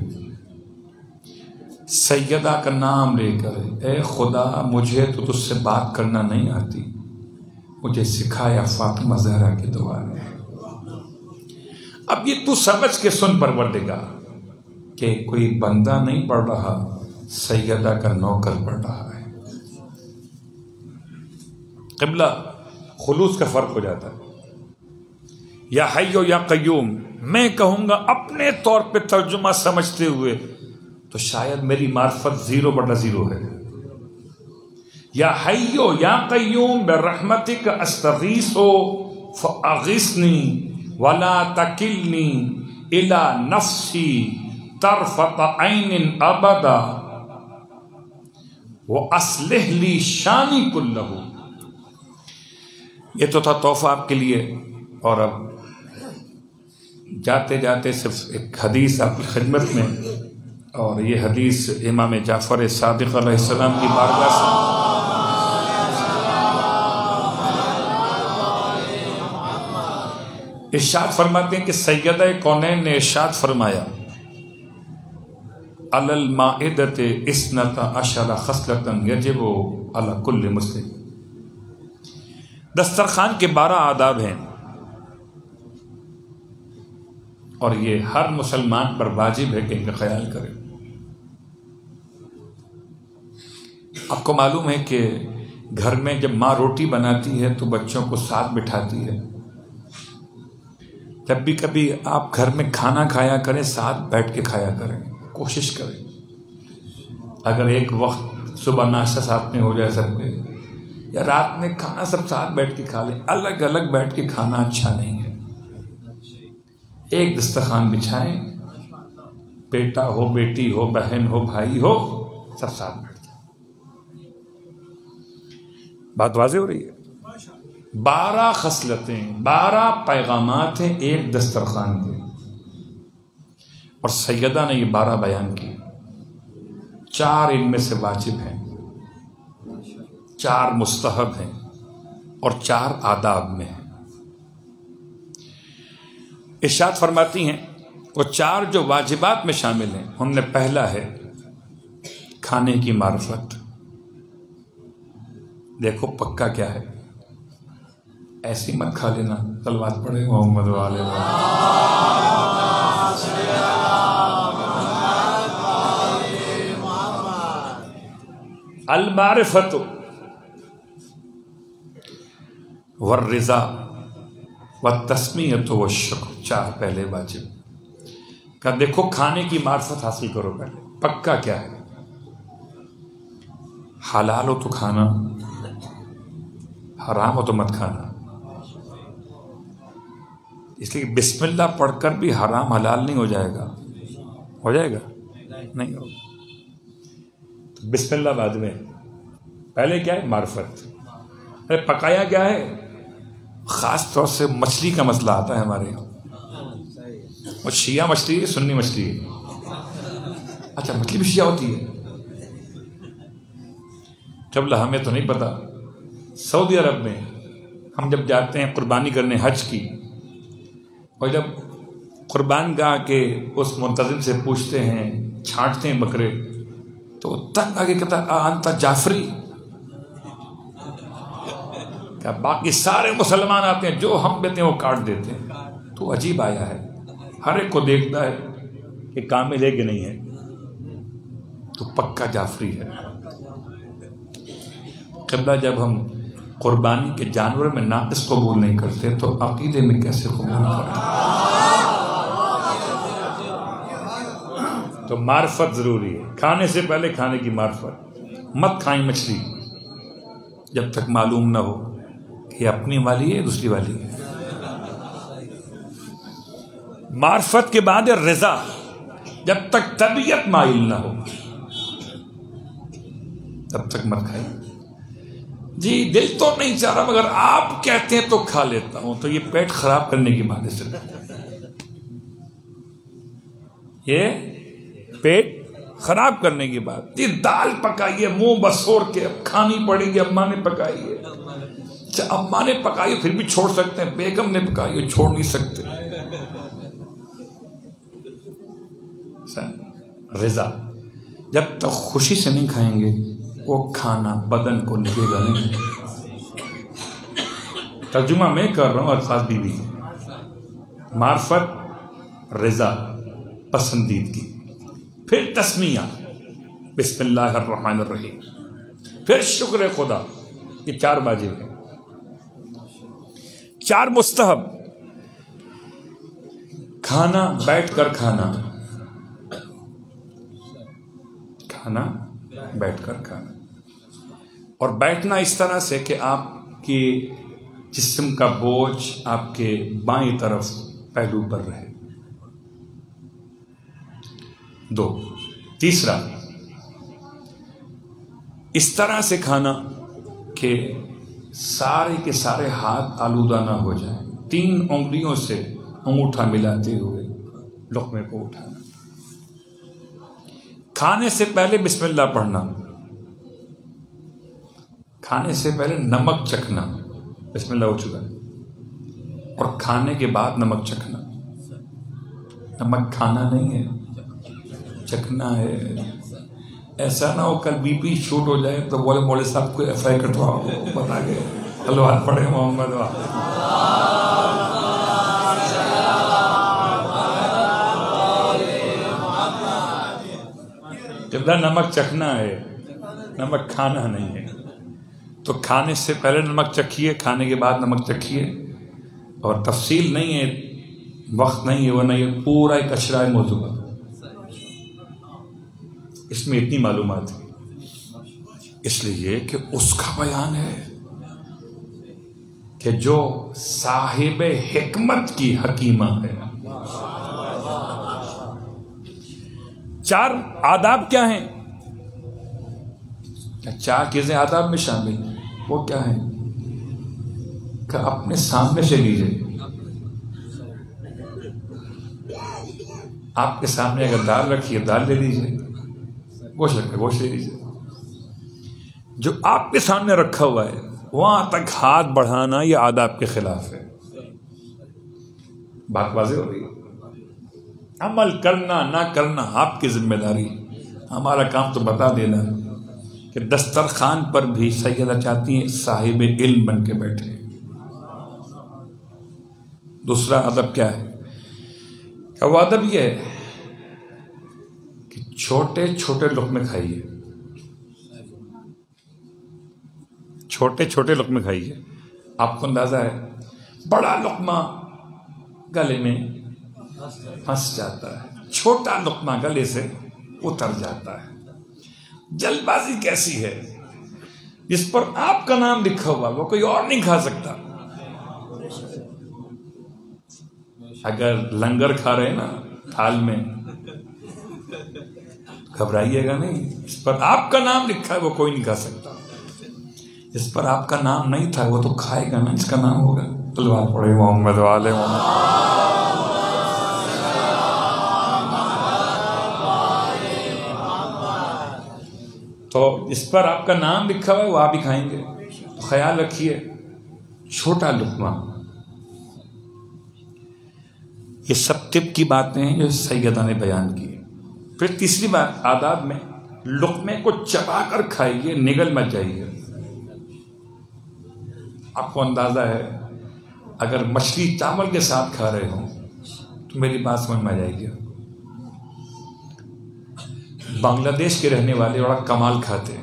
سیدہ کا نام لے کر، اے خدا مجھے تو تجھ سے بات کرنا نہیں آتی، مجھے سکھایا فاطمہ زہرا کی دعا نے. اب یہ تو سمجھ کے سن پروردگار کہ کوئی بندہ نہیں پڑھ رہا، سیدہ کا نوکر پڑھ رہا ہے. قبلہ خلوص کا فرق ہو جاتا ہے. یا حیو یا قیوم میں کہوں گا اپنے طور پہ ترجمہ سمجھتے ہوئے تو شاید میری معرفت زیرو بٹا زیرو ہے. یا حیو یا قیوم برحمتک استغیث فاغثنی ولا تکلنی الی نفسی طرفۃ عین ابدا واصلح لی شانی کلہ. یہ تو تھا تحفہ آپ کے لیے. اور اب جاتے جاتے صرف ایک حدیث آپ کی خدمت میں، اور یہ حدیث امام جعفر صادق علیہ السلام کی بارگاہ سے ارشاد فرماتے ہیں کہ سیدہ کونین نے ارشاد فرمایا علی المائدۃ اثنتا عشر خصلۃ یجب علی کل مسلم. دسترخوان کے بارہ آداب ہیں اور یہ ہر مسلمان پر واجب ہے کہ ان کا خیال کرے. آپ کو معلوم ہے کہ گھر میں جب ماں روٹی بناتی ہے تو بچوں کو ساتھ بٹھاتی ہے. جب بھی کبھی آپ گھر میں کھانا کھایا کریں ساتھ بیٹھ کے کھایا کریں، کوشش کریں. اگر ایک وقت صبح ناشتہ ساتھ میں ہو جائے سب کے، یا رات میں کھانا سب ساتھ بیٹھ کے کھا لیں. الگ الگ بیٹھ کے کھانا اچھا نہیں ہے. ایک دسترخوان بچھائیں، بیٹا ہو بیٹی ہو بہن ہو بھائی ہو سب ساتھ بیٹھ جائیں. بات واضح ہو رہی ہے. بارہ خصلتیں، بارہ پیغامات ہیں ایک دسترخوان کے، اور سیدہ نے یہ بارہ بیان کی. چار ان میں سے واجب ہیں، چار مستحب ہیں اور چار آداب میں ہیں. ارشاد فرماتی ہیں وہ چار جو واجبات میں شامل ہیں ان میں پہلا ہے کھانے کی معرفت. دیکھو پکا کیا ہے، ایسی مت کھا لینا. صلوات پڑھے محمد والے المعرفت والرضا والتسمیۃ والشکر. چار پہلے واجب کا. دیکھو کھانے کی معرفت حاصل کرو پہلے. پکا کیا ہے؟ حلال ہو تو کھانا، حرام ہو تو مت کھانا. اس لیے بسم اللہ پڑھ کر بھی حرام حلال نہیں ہو جائے گا. ہو جائے گا؟ نہیں ہوگا. تو بسم اللہ بعد میں، پہلے کیا ہے؟ معرفت. ارے پکایا کیا ہے؟ خاص طور سے مچھلی کا مسئلہ آتا ہے ہمارے یہاں. وہ شیعہ مچھلی ہے سنی مچھلی ہے. اچھا مچھلی بھی شیعہ ہوتی ہے؟ جب ہمیں تو نہیں پتا. سعودی عرب میں ہم جب جاتے ہیں قربانی کرنے حج کی، اور جب قربان گاہ کے اس منتظم سے پوچھتے ہیں، چھانٹتے ہیں بکرے، تو تنگ آگے کہتا انت جعفری. کہ باقی سارے مسلمان آتے ہیں، جو ہم دیتے ہیں وہ کاٹ دیتے ہیں. تو عجیب آیا ہے، ہر ایک کو دیکھتا ہے کہ کامل ہے کہ نہیں ہے. تو پکا جعفری ہے. قبلہ جب ہم قربانی کے جانور میں ناقص قبول نہیں کرتے تو عقیدے میں کیسے قبول کریں؟ تو معرفت ضروری ہے. کھانے سے پہلے کھانے کی معرفت. مت کھائیں مچھلی جب تک معلوم نہ ہو کہ اپنی والی ہے دوسری والی ہے. معرفت کے بعد رضا. جب تک طبیعت مائل نہ ہو تب تک مت کھائیں. جی دل تو نہیں چاہ رہا مگر آپ کہتے ہیں تو کھا لیتا ہوں. تو یہ پیٹ خراب کرنے کی بات ہے. صرف یہ پیٹ خراب کرنے کی بات. یہ دال پکائیے منہ بسور کے، اب کھانی پڑے گی. اماں نے پکائی ہے، اچھا اماں نے پکائی پھر بھی چھوڑ سکتے ہیں، بیگم نے پکائی ہے چھوڑ نہیں سکتے. رضا. جب تک خوشی سے نہیں کھائیں گے وہ کھانا بدن کو لگے گا نہیں. ترجمہ میں کر رہا ہوں الفاظ بھی بھی. معرفت، رضا، پسندیدگی، پھر تسمیہ بسم اللہ الرحمن الرحیم، پھر شکر خدا. یہ چار واجب ہیں. چار مستحب. کھانا بیٹھ کر کھانا، کھانا بیٹھ کر کھانا، اور بیٹھنا اس طرح سے کہ آپ کے جسم کا بوجھ آپ کے بائیں طرف پہلو پر رہے۔ دو، تیسرا، اس طرح سے کھانا کہ سارے کے سارے ہاتھ آلودہ نہ ہو جائیں، تین انگلیوں سے انگوٹھا ملاتے ہوئے لقمے کو اٹھانا۔ کھانے سے پہلے بسم اللہ پڑھنا، کھانے سے پہلے نمک چکھنا، بسم اللہ ہو چکا، اور کھانے کے بعد نمک چکھنا۔ نمک کھانا نہیں ہے، چکھنا ہے۔ ایسا نہ ہو کل بی پی شوٹ ہو جائے تو بولے مولوی صاحب کو ایف آئی کٹواؤ، بتا کے الواد پڑھے محمد وا۔ جب نمک چکھنا ہے، نمک کھانا نہیں ہے، تو کھانے سے پہلے نمک چکھیے، کھانے کے بعد نمک چکھیے، اور تفصیل نہیں ہے، وقت نہیں ہے، ورنہ یہ پورا ایک اشرائے موضوع ہے، اس میں اتنی معلومات ہے، اس لیے کہ اس کا بیان ہے کہ جو صاحب حکمت کی حکیمہ ہے۔ چار آداب کیا ہیں؟ چار چیزیں آداب میں شامل ہیں، وہ کیا ہیں؟ کہ اپنے سامنے سے لیجیے، آپ کے سامنے اگر دال رکھی ہے دال لے لیجیے، گوشت رکھے گوشت لے لیجیے، جو آپ کے سامنے رکھا ہوا ہے وہاں تک ہاتھ بڑھانا یہ آداب کے خلاف ہے۔ بات واضح ہو رہی ہے؟ عمل کرنا نہ کرنا آپ کی ذمہ داری، ہمارا کام تو بتا دینا کہ دسترخوان پر بھی سیدہ چاہتی ہیں صاحب علم بن کے بیٹھے۔ دوسرا ادب کیا ہے؟ کہ وہ ادب یہ ہے کہ چھوٹے چھوٹے لقمے کھائیے، چھوٹے چھوٹے لقمے کھائیے۔ آپ کو اندازہ ہے بڑا لقمہ گلے میں پھنس جاتا ہے، چھوٹا لقمہ گلے سے اتر جاتا ہے۔ جلد بازی کیسی ہے؟ جس پر آپ کا نام لکھا ہوا وہ کوئی اور نہیں کھا سکتا۔ اگر لنگر کھا رہے نا تھال میں، گھبرائیے گا نہیں، اس پر آپ کا نام لکھا ہے وہ کوئی نہیں کھا سکتا۔ جس پر آپ کا نام نہیں تھا وہ تو کھائے گا نا، اس کا نام ہوگا تلوار پڑے محمد والے محمد۔ تو اس پر آپ کا نام لکھا ہوا ہے وہ آپ ہی کھائیں گے۔ تو خیال رکھیے چھوٹا لقمہ۔ یہ سب طب کی باتیں ہیں جو سیدہ نے بیان کی۔ پھر تیسری بات آداب میں، لقمے کو چبا کر کھائیے، نگل مت جائیے۔ آپ کو اندازہ ہے اگر مچھلی چاول کے ساتھ کھا رہے ہوں تو میری بات سمجھ میں آ جائے گی۔ بنگلہ دیش کے رہنے والے بڑا کمال کھاتے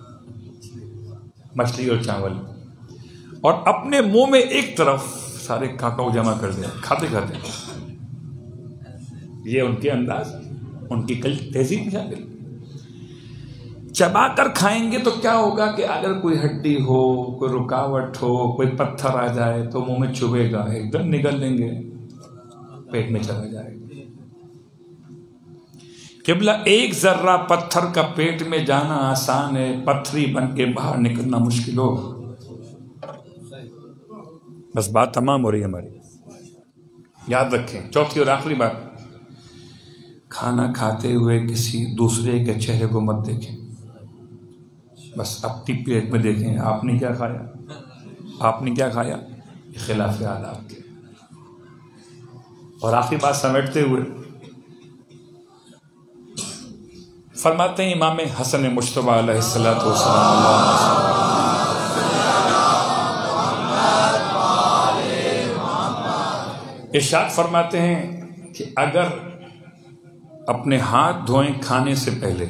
مچھلی اور چاول، اور اپنے منہ میں ایک طرف سارے کانٹوں کو جمع کر دیا کھاتے کھاتے۔ یہ ان کے انداز، ان کی کل تہذیب میں شامل۔ چبا کر کھائیں گے تو کیا ہوگا کہ اگر کوئی ہڈی ہو، کوئی رکاوٹ ہو، کوئی پتھر آ جائے تو منہ میں چبھے گا، ایک دم نگل لیں گے، پیٹ میں چلا جائے گا۔ قبلہ ایک ذرہ پتھر کا پیٹ میں جانا آسان ہے، پتھری بن کے باہر نکلنا مشکل ہو۔ بس بات تمام ہو رہی ہے ہماری، یاد رکھیں۔ چوتھی اور آخری بات، کھانا کھاتے ہوئے کسی دوسرے کے چہرے کو مت دیکھیں، بس اپنی پلیٹ میں دیکھیں آپ نے کیا کھایا، آپ نے کیا کھایا، یہ خلاف آداب کے۔ اور آخری بات سمیٹتے ہوئے فرماتے ہیں امام حسن مجتبی علیہ الصلوۃ والسلام، ارشاد فرماتے ہیں کہ اگر اپنے ہاتھ دھوئیں کھانے سے پہلے،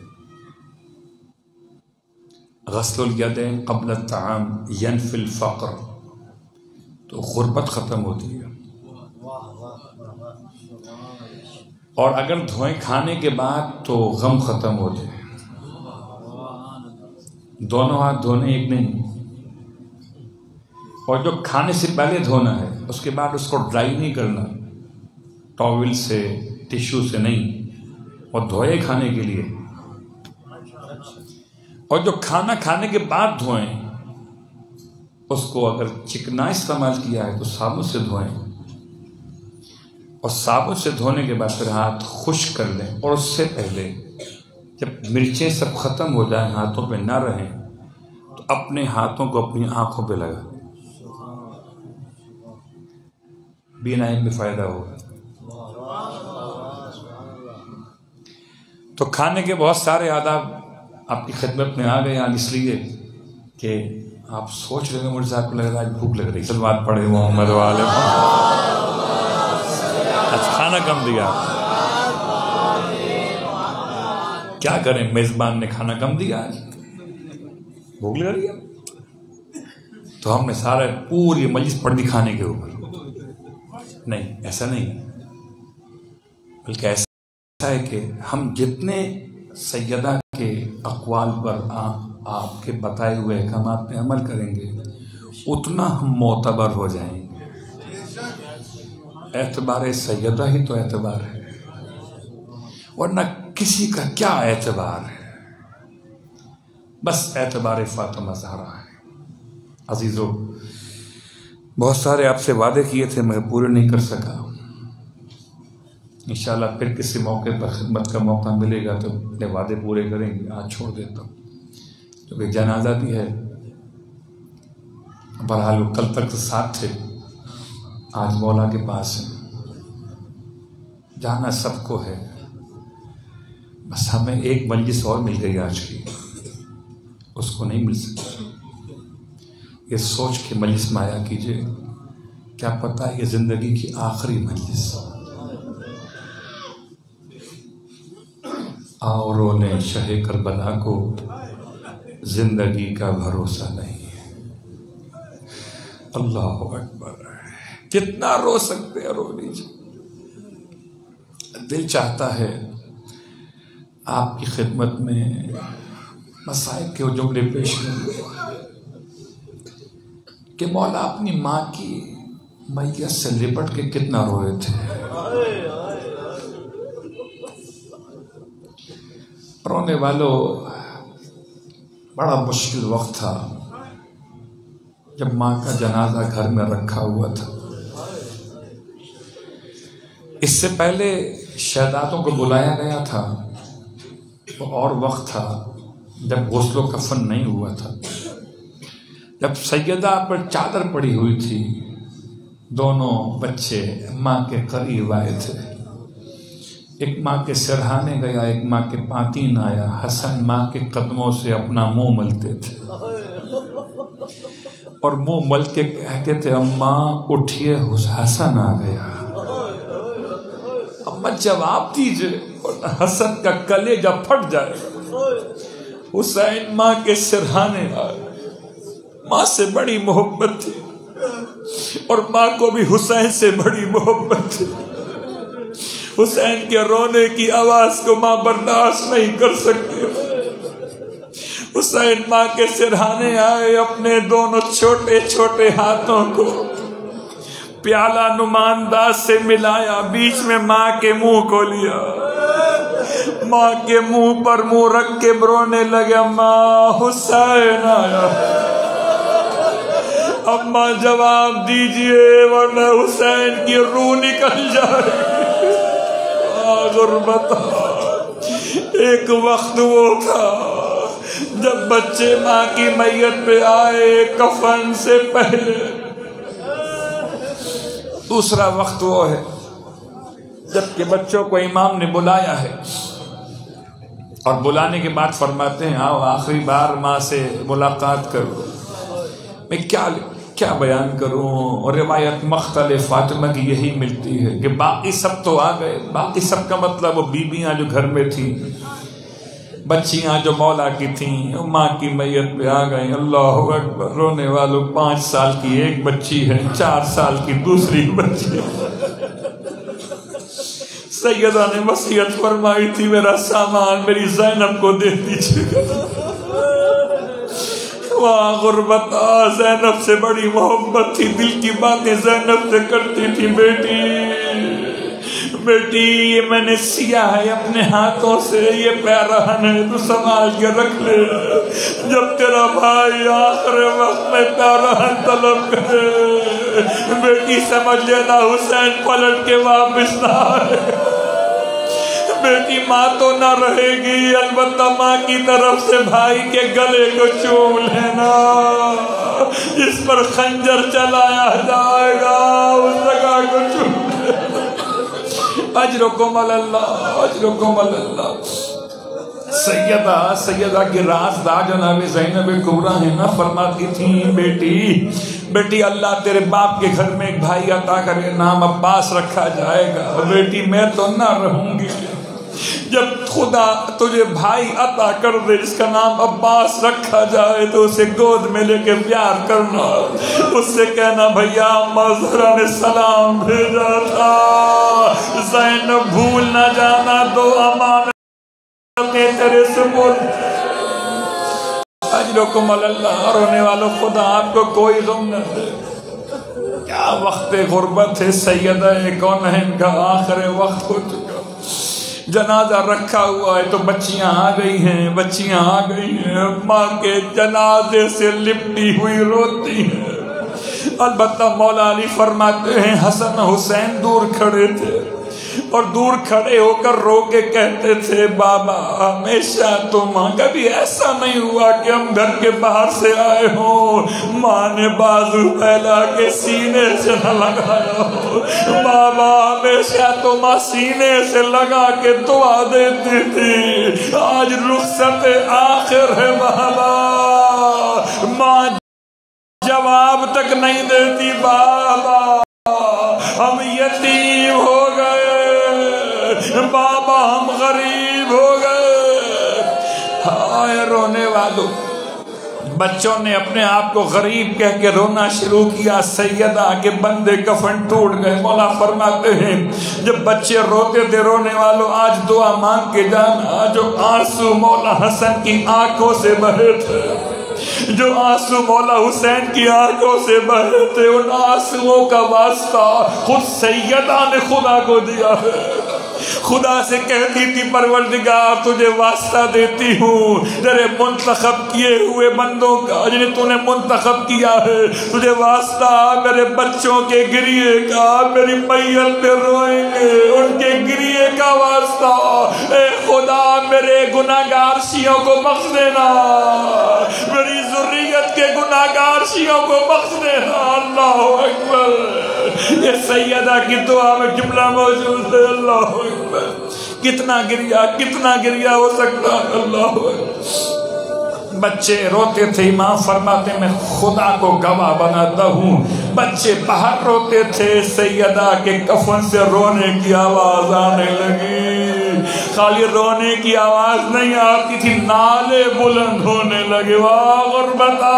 غسل الیدین قبل الطعام ینفی الفقر، تو غربت ختم ہوتی ہے، اور اگر دھوئیں کھانے کے بعد تو غم ختم ہو جائے. دونوں ہاتھ دھونے ایک نہیں. اور جو کھانے سے پہلے دھونا ہے اس کے بعد اس کو ڈرائی نہیں کرنا، ٹاول سے ٹیشو سے نہیں، اور دھوئے کھانے کے لیے. اور جو کھانا کھانے کے بعد دھوئیں اس کو اگر چکنا استعمال کیا ہے تو صابن سے دھوئیں، اور صابن سے دھونے کے بعد پھر ہاتھ خشک کر لیں. اور اس سے پہلے جب مرچیں سب ختم ہو جائیں، ہاتھوں پہ نہ رہیں، تو اپنے ہاتھوں کو اپنی آنکھوں پہ لگا، بینائی میں فائدہ ہوگا. تو کھانے کے بہت سارے آداب آپ کی خدمت میں آ گئے آج، اس لیے کہ آپ سوچ رہے ہیں مجھے صاحب کو لگ رہا ہے آج بھوک لگ رہی، سلوات پڑھے محمد والے آج کھانا کم دیا. کیا کریں، میزبان نے کھانا کم دیا، آج بھوک لگ رہی ہے. تو ہم نے سارا پوری مجلس پڑھ دی کھانے کے اوپر. نہیں، ایسا نہیں، بلکہ ایسا ہے کہ ہم جتنے سیدہ کے اقوال پر آپ کے بتائے ہوئے احکامات پہ عمل کریں گے اتنا ہم معتبر ہو جائیں گے. اعتبار سیدہ ہی تو اعتبار ہے، ورنہ کسی کا کیا اعتبار ہے، بس اعتبار فاطمہ زہرا ہے. عزیزو، بہت سارے آپ سے وعدے کیے تھے میں پورے نہیں کر سکا. انشاءاللہ پھر کسی موقع پر خدمت کا موقع ملے گا تو اپنے وعدے پورے کریں گے. آج چھوڑ دیتا ہوں کیونکہ جنازہ بھی ہے. بہرحال وہ کل تک ساتھ تھے، آج مولا کے پاس ہیں. جانا سب کو ہے، بس ہمیں ایک مجلس اور مل گئی آج کی، اس کو نہیں مل سکتی. یہ سوچ کے مجلس میں آیا کیجئے، کیا پتہ یہ زندگی کی آخری مجلس. آؤ رونے شہ کربلا کو، زندگی کا بھروسہ نہیں ہے. اللہ اکبر. جتنا رو سکتے ہیں رو لیجیے. دل چاہتا ہے آپ کی خدمت میں مسائل کے جملے پیش کروں کہ مولا اپنی ماں کی میت سے لپٹ کے کتنا روئے تھے. رونے والوں، بڑا مشکل وقت تھا جب ماں کا جنازہ گھر میں رکھا ہوا تھا. اس سے پہلے شہزادوں کو بلایا گیا تھا، وہ اور وقت تھا جب غسل و کفن نہیں ہوا تھا، جب سیدہ پر چادر پڑی ہوئی تھی. دونوں بچے ماں کے قریب آئے تھے. ایک ماں کے سرہانے گیا، ایک ماں کے پاتین آیا. حسن ماں کے قدموں سے اپنا منہ ملتے تھے اور منہ مل کے کہتے تھے اماں اٹھیے حسن آ گیا. اماں جواب دیجئے اور حسن کا کلیجہ پھٹ جائے گا. حسین ماں کے سرہانے آئے. ماں سے بڑی محبت تھی اور ماں کو بھی حسین سے بڑی محبت تھی. حسین کے رونے کی آواز کو ماں برداشت نہیں کر سکتی. حسین ماں کے سرہانے آئے، اپنے دونوں چھوٹے چھوٹے ہاتھوں کو پیالہ نمانداز سے ملایا، بیچ میں ماں کے منہ کو لیا، ماں کے منہ پر منہ رکھ کے رونے لگے. ماں حسین آیا. اماں جواب دیجئے ورنہ حسین کی روح نکل جائے. غربت. ایک وقت وہ تھا جب بچے ماں کی میت پہ آئے کفن سے پہلے. دوسرا وقت وہ ہے جب کہ بچوں کو امام نے بلایا ہے اور بلانے کے بعد فرماتے ہیں آؤ آخری بار ماں سے ملاقات کرو. میں کیا کیا بیان کروں، اور روایت مختلف فاطمہ کی یہی ملتی ہے کہ باقی سب تو آ گئے. باقی سب کا مطلب وہ بیویاں جو گھر میں تھیں، بچیاں جو مولا کی تھیں، ماں کی میت پہ آ گئیں. اللہ اکبر. رونے والوں، پانچ سال کی ایک بچی ہے، چار سال کی دوسری بچی ہے. سیدہ نے وصیت فرمائی تھی میرا سامان میری زینب کو دے دیجیے گا. وہاں غربت زینب سے بڑی محبت تھی, دل کی باتیں زینب سے کرتی تھی. بیٹی بیٹی یہ میں نے سیا ہے اپنے ہاتھوں سے, یہ پیراہن ہے تو سنبھال کے رکھ لے, جب تیرا بھائی آخر وقت میں پیراہن طلب کرے بیٹی سمجھ لینا حسین پلٹ کے واپس نہ آئے. بیٹی ماں تو نہ رہے گی, البتہ ماں کی طرف سے بھائی کے گلے کو چوم لینا, جس پر خنجر چلایا جائے گا اس جگہ کو چوم لینا. اجرکم اللہ اجرکم اللہ. سیدہ سیدہ کی رازدار جناب زینب کبریٰ ہے نا, فرماتی تھیں بیٹی بیٹی اللہ تیرے باپ کے گھر میں ایک بھائی عطا کرے, نام عباس رکھا جائے گا. بیٹی میں تو نہ رہوں گی, جب خدا تجھے بھائی عطا کر دے جس کا نام عباس رکھا جائے تو اسے گود میں لے کے پیار کرنا, اس سے کہنا بھیا مظہرہ نے سلام بھیجا تھا, زینب بھول نہ جانا, دو امانتیں تیرے سپرد. اجرکم اللہ. رونے والوں خدا آپ کو کوئی غم نہ دے. کیا وقت غربت ہے, سیدہ کونین کا آخر وقت ہو چکا, جنازہ رکھا ہوا ہے تو بچیاں آ گئی ہیں بچیاں آ گئی ہیں ماں کے جنازے سے لپٹی ہوئی روتی ہیں. البتہ مولا علی فرماتے ہیں حسن حسین دور کھڑے تھے اور دور کھڑے ہو کر رو کے کہتے تھے بابا ہمیشہ تم, کبھی ایسا نہیں ہوا کہ ہم گھر کے باہر سے آئے ہوں ماں نے بازو پھیلا کے سینے سے نہ لگایا ہو, بابا ہمیشہ تم سینے سے لگا کے دعا دیتی تھی, آج رخصت آخر ہے بابا, ماں جواب تک نہیں دیتی, بابا ہم یتیم ہو گئے, بابا ہم غریب ہو گئے. ہائے رونے والوں, بچوں نے اپنے آپ کو غریب کہہ کے رونا شروع کیا. سیدہ کے بندے کفن ٹوٹ گئے. مولا فرماتے ہیں جب بچے روتے تھے رونے والوں آج دعا مانگ کے جانا, جو آنسو مولا حسن کی آنکھوں سے بہے تھے, جو آنسو مولا حسین کی آنکھوں سے بہے تھے, ان آنسوؤں کا واسطہ خود سیدہ نے خدا کو دیا ہے. خدا سے کہتی تھی پروردگار تجھے واسطہ دیتی ہوں تیرے منتخب کیے ہوئے بندوں کا جنہیں تو نے منتخب کیا ہے, تجھے واسطہ میرے بچوں کے گریے کا, میری میت پہ روئیں گے ان کے گریے کا واسطہ. اے خدا میرے گناہگار شیعوں کو بخش دینا, میری ذریت کے گناہگار شیعوں کو بخش دینا. اللہ اکبر. یہ سیدہ کی دعا میں جملہ موجود ہے. اللہ اکبر. کتنا گریا کتنا گریا ہو سکتا ہے. اللہ اکبر. بچے روتے تھے, امام فرماتے میں خدا کو گواہ بناتا ہوں, بچے باہر روتے تھے, سیدہ کے کفن سے رونے کی آواز آنے لگی. خالی رونے کی آواز نہیں آتی تھی, نالے بلند ہونے لگے. واہ غربتا,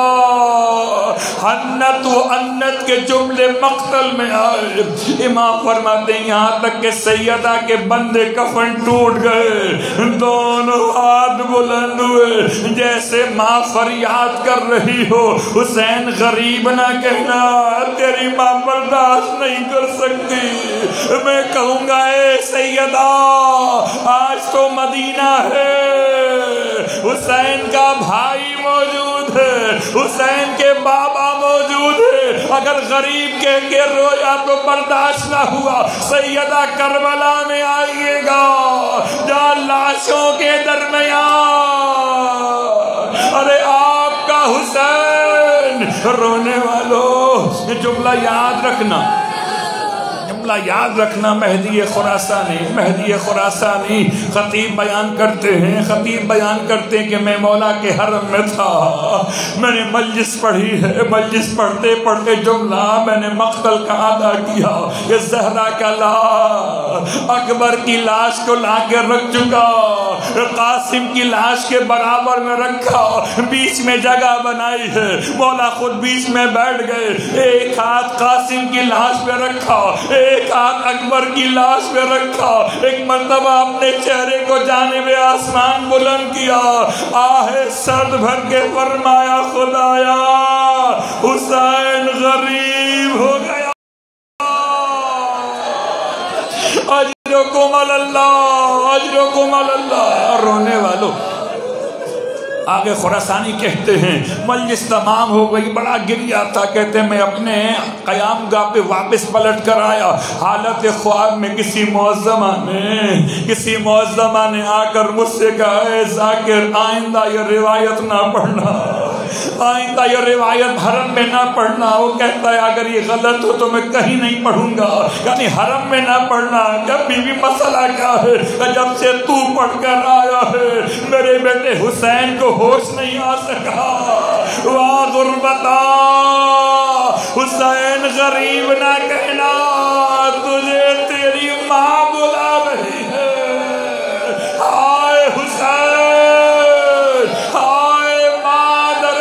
حنت و انت کے جملے مقتل میں آئے. امام فرماتے ہیں یہاں تک کہ سیدہ کے بندے کفن ٹوٹ گئے, دونوں ہاتھ بلند ہوئے جیسے ماں فریاد کر رہی ہو, حسین غریب نہ کہنا, تیری ماں برداشت نہیں کر سکتی. میں کہوں گا اے سیدہ آج تو مدینہ ہے, حسین کا بھائی موجود ہے, حسین کے بابا موجود ہے, اگر غریب کہہ کے رویا تو برداشت نہ ہوا, سیدہ کربلا میں آئیے گا جہاں لاشوں کے درمیان ارے آپ کا حسین. رونے والوں یہ جملہ یاد رکھنا, جملہ یاد رکھنا. مہدی خراسانی مہدی خراسانی خطیب بیان کرتے ہیں خطیب بیان کرتے ہیں کہ میں مولا کے حرم میں تھا, میں نے مجلس پڑھی ہے, مجلس پڑھتے پڑھتے جملہ میں نے مقتل کا ادا کیا کہ زہرا کا لا اکبر کی لاش کو لا کے رکھ چکا, قاسم کی لاش کے برابر میں رکھا, بیچ میں جگہ بنائی ہے, مولا خود بیچ میں بیٹھ گئے, ایک ہاتھ قاسم کی لاش پہ رکھا, ایک ایک ہاتھ اکبر کی لاش پہ رکھا، ایک مرتبہ اپنے چہرے کو جانب آسمان بلند کیا، آہ سرد بھر کے فرمایا خدایا حسین غریب ہو گیا، اجرکم اللہ اجرکم اللہ۔ رونے والوں آگے خراسانی کہتے ہیں مجلس تمام ہو گئی، بڑا گریا تھا، کہتے ہیں میں اپنے قیام گاہ پہ واپس پلٹ کر آیا، حالت خواب میں کسی معظمہ نے کسی معظمہ نے آ کر مجھ سے کہا اے ذاکر آئندہ یہ روایت نہ پڑھنا، آئندہ یہ روایت حرم میں نہ پڑھنا۔ وہ کہتا ہے اگر یہ غلط ہو تو میں کہیں نہیں پڑھوں گا، یعنی حرم میں نہ پڑھنا۔ کبھی بھی مسئلہ کیا ہے، جب سے تو پڑھ کر آیا ہے میرے بیٹے حسین کو ہوش نہیں آ سکا۔ واہ غربتا حسین غریب نہ کہنا، تجھے تیری ماں بلا رہی ہے۔ ہائے حسین، ہائے مادر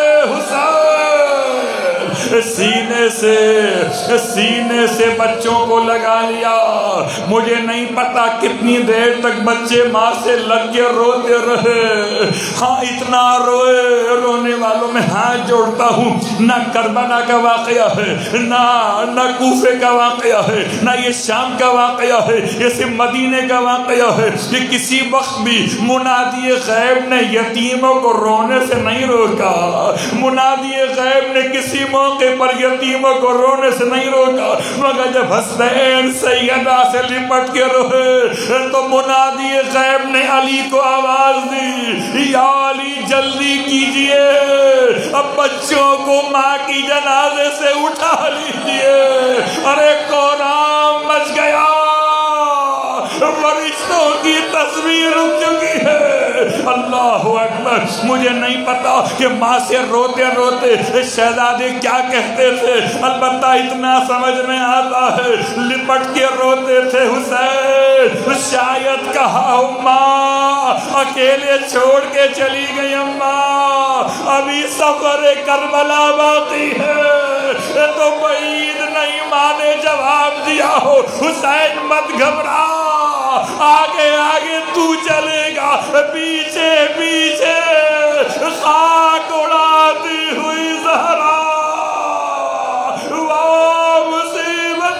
حسین، سینے سے سینے سے بچوں کو لگا لیا۔ مجھے نہیں پتا کتنی دیر تک بچے ماں سے لگ کے روتے رہے، ہاں اتنا روئے، رونے والوں میں ہاتھ جوڑتا ہوں، نہ کربلا کا واقعہ ہے، نہ نہ کوفے کا واقعہ ہے، نہ یہ شام کا واقعہ ہے، یہ صرف مدینے کا واقعہ ہے۔ یہ کسی وقت بھی منادی غیب نے یتیموں کو رونے سے نہیں روکا، منادی غیب نے کسی موقع پر یتیموں کو رونے سے نہیں روکا، مگر جب حسین سیدہ سے لپٹ کے روئے تو منادی غیب نے علی کو آواز دی، یا علی جلدی کیجئے، اب بچوں کو ماں کی جنازے سے اٹھا لیجئے۔ ارے قرآن مچ گیا، فرشتوں کی تصویر رک چکی ہے۔ اللہ اکبر، مجھے نہیں پتا کہ ماں سے روتے روتے شہزادے کیا کہتے تھے، البتہ اتنا سمجھ میں آتا ہے لپٹ کے روتے تھے حسین، شاید کہا ماں اکیلے چھوڑ کے چلی گئی، اماں ابھی سفر کربلا باقی ہے۔ تو بعید نہیں ماں نے جواب دیا ہو، حسین مت گھبرا، آگے آگے تو چلے گا، پیچھے پیچھے خاک اڑاتی ہوئی زہرا۔ واہ مصیبت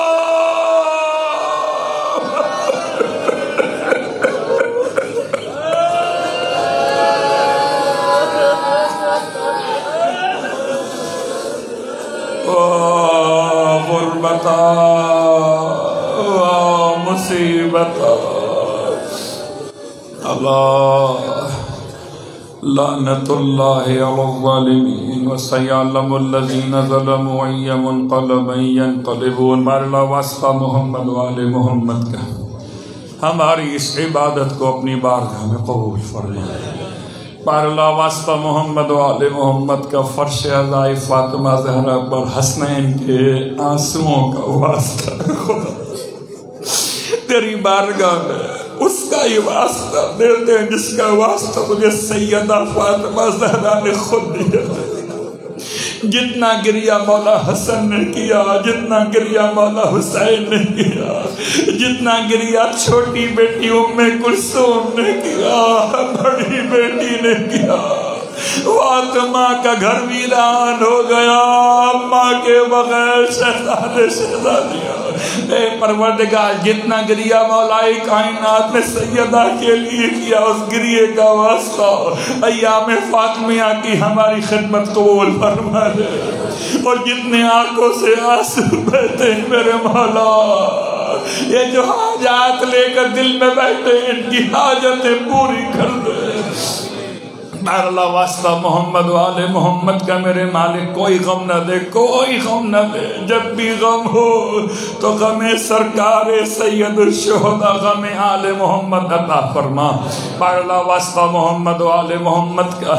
واہ غربتا، واہ مصیبت، اللہ لعنت اللہ علی الظالمین وسیعلم الذین ظلموا ای منقلب ینقلبون۔ بارلہ واسطہ محمد وآل محمد کا ہماری اس عبادت کو اپنی بارگاہ میں قبول فرمائے۔ بارلہ واسطہ محمد وآل محمد کا فرش عزائے فاطمہ زہرا پر حسنین کے آنسوؤں کا واسطہ خدا تیری بارگاہ میں اس کا یہ واسطہ دیتے ہیں جس کا واسطہ تجھے سیدہ فاطمہ زہرا نے خود دیا۔ جتنا گریہ مولا حسن نے کیا، جتنا گریہ مولا حسین نے کیا، جتنا گریہ چھوٹی بیٹی ام کلثوم نے کیا، بڑی بیٹی نے کیا، فاطمہ کا گھر ویران ہو گیا، اماں کے بغیر شہزادے شہزادیاں۔ اے پروردگار جتنا گریہ مولا کائنات نے سیدہ کے لیے کیا، اس گریہ کا واسطہ ایام فاطمیہ کی ہماری خدمت قبول فرما دے، اور جتنے آنکھوں سے آنسو بہتے ہیں میرے مولا، یہ جو حاجات لے کر دل میں بیٹھے ان کی حاجتیں پوری کر دے۔ اللہ واسطہ محمد والے محمد کا میرے مالک کوئی غم نہ دے، کوئی غم نہ دے، جب بھی غم ہو تو غم سرکار سید الشہداء غم آل محمد عطا فرما۔ اللہ واسطہ محمد والے محمد کا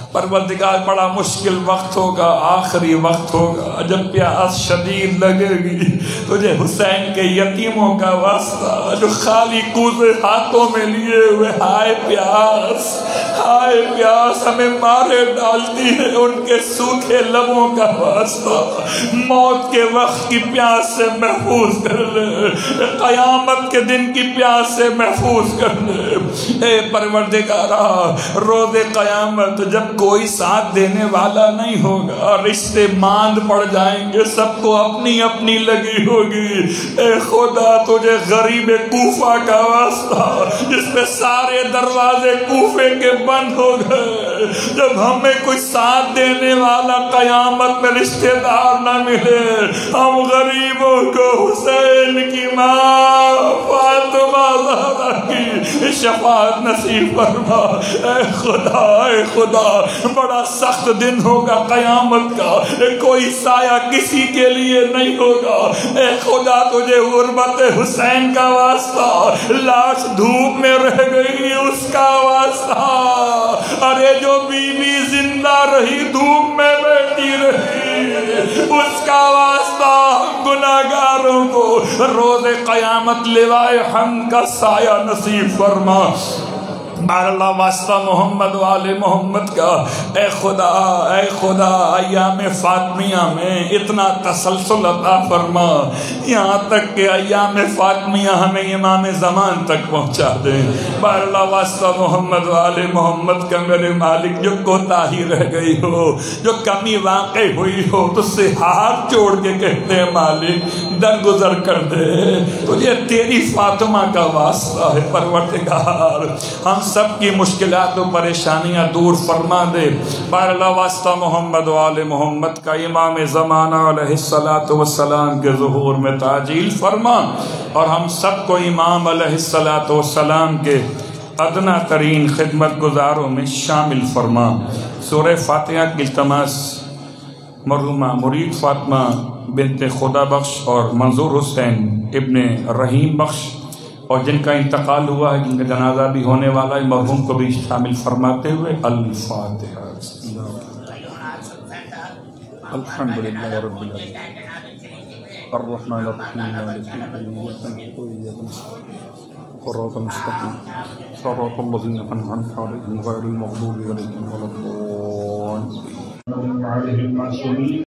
پروردگار بڑا مشکل وقت ہوگا، آخری وقت ہوگا، جب پیاس شدید لگے گی تجھے حسین کے یتیموں کا واسطہ جو خالی کوزے ہاتھوں میں لیے ہوئے، ہائے پیاس ہائے پیاس ہمیں مارے ڈالتی ہے، ان کے سوکھے لبوں کا واسطہ موت کے وقت کی پیاس سے محفوظ کر لے، قیامت کے دن کی پیاس سے محفوظ کر لے۔ اے پروردگارا، روز قیامت جب کوئی ساتھ دینے والا نہیں ہوگا، رشتے ماند پڑ جائیں گے، سب کو اپنی اپنی لگی ہوگی، اے خدا تجھے غریب کوفہ کا واسطہ جس پہ سارے دروازے کوفے کے بند ہو گئے، جب ہمیں کوئی ساتھ دینے والا قیامت میں رشتہ دار نہ ملے، ہم غریبوں کو حسین کی ماں فاطمہ زہرا کی شفاعت نصیب فرما۔ اے خدا اے خدا، بڑا سخت دن ہوگا قیامت کا، کوئی سایہ کسی کے لیے نہیں ہوگا، اے خدا تجھے غربت حسین کا واسطہ، لاش دھوپ میں رہ گئی اس کا واسطہ، ارے جو بی بی زندہ رہی دھوپ میں بیٹھی رہی اس کا واسطہ، گناہگاروں کو روز قیامت لوائے حمد کا سایہ نصیب فرما۔ بار اللہ واسطہ محمد والے محمد کا، اے خدا اے خدا ایام فاطمیہ میں اتنا تسلسل عطا فرما، یہاں تک کہ ایام فاطمیہ ہمیں امام زمان تک پہنچا دیں۔ بار اللہ واسطہ محمد والے محمد کا میرے مالک، جو کوتاہی رہ گئی ہو، جو کمی واقع ہوئی ہو، تو سے ہاتھ جوڑ کے کہتے ہیں مالک درگزر کر دے، تجھے تیری فاطمہ کا واسطہ ہے پروردگار، ہم سب کی مشکلات و پریشانیاں دور فرما دے۔ بار اللہ واسطہ محمد والے محمد کا امام زمانہ علیہ السلام کے ظہور میں تعجیل فرما، اور ہم سب کو امام علیہ السلام کے ادنا ترین خدمت گزاروں میں شامل فرما۔ سورہ فاتحہ کی التماس مرحومہ مرید فاطمہ بنت خدا بخش اور منظور حسین ابن رحیم بخش، اور جن کا انتقال ہوا ہے، جن کا جنازہ بھی ہونے والا ہے، مرحوم کو بھی شامل فرماتے ہوئے الفاتحہ۔ الحمدللہ رب العالمین الرحمن الرحیم مالک یوم الدین صراط المستقیم صراط الذین انعمت علیہم غیر المغضوب علیہم ولا الضالین۔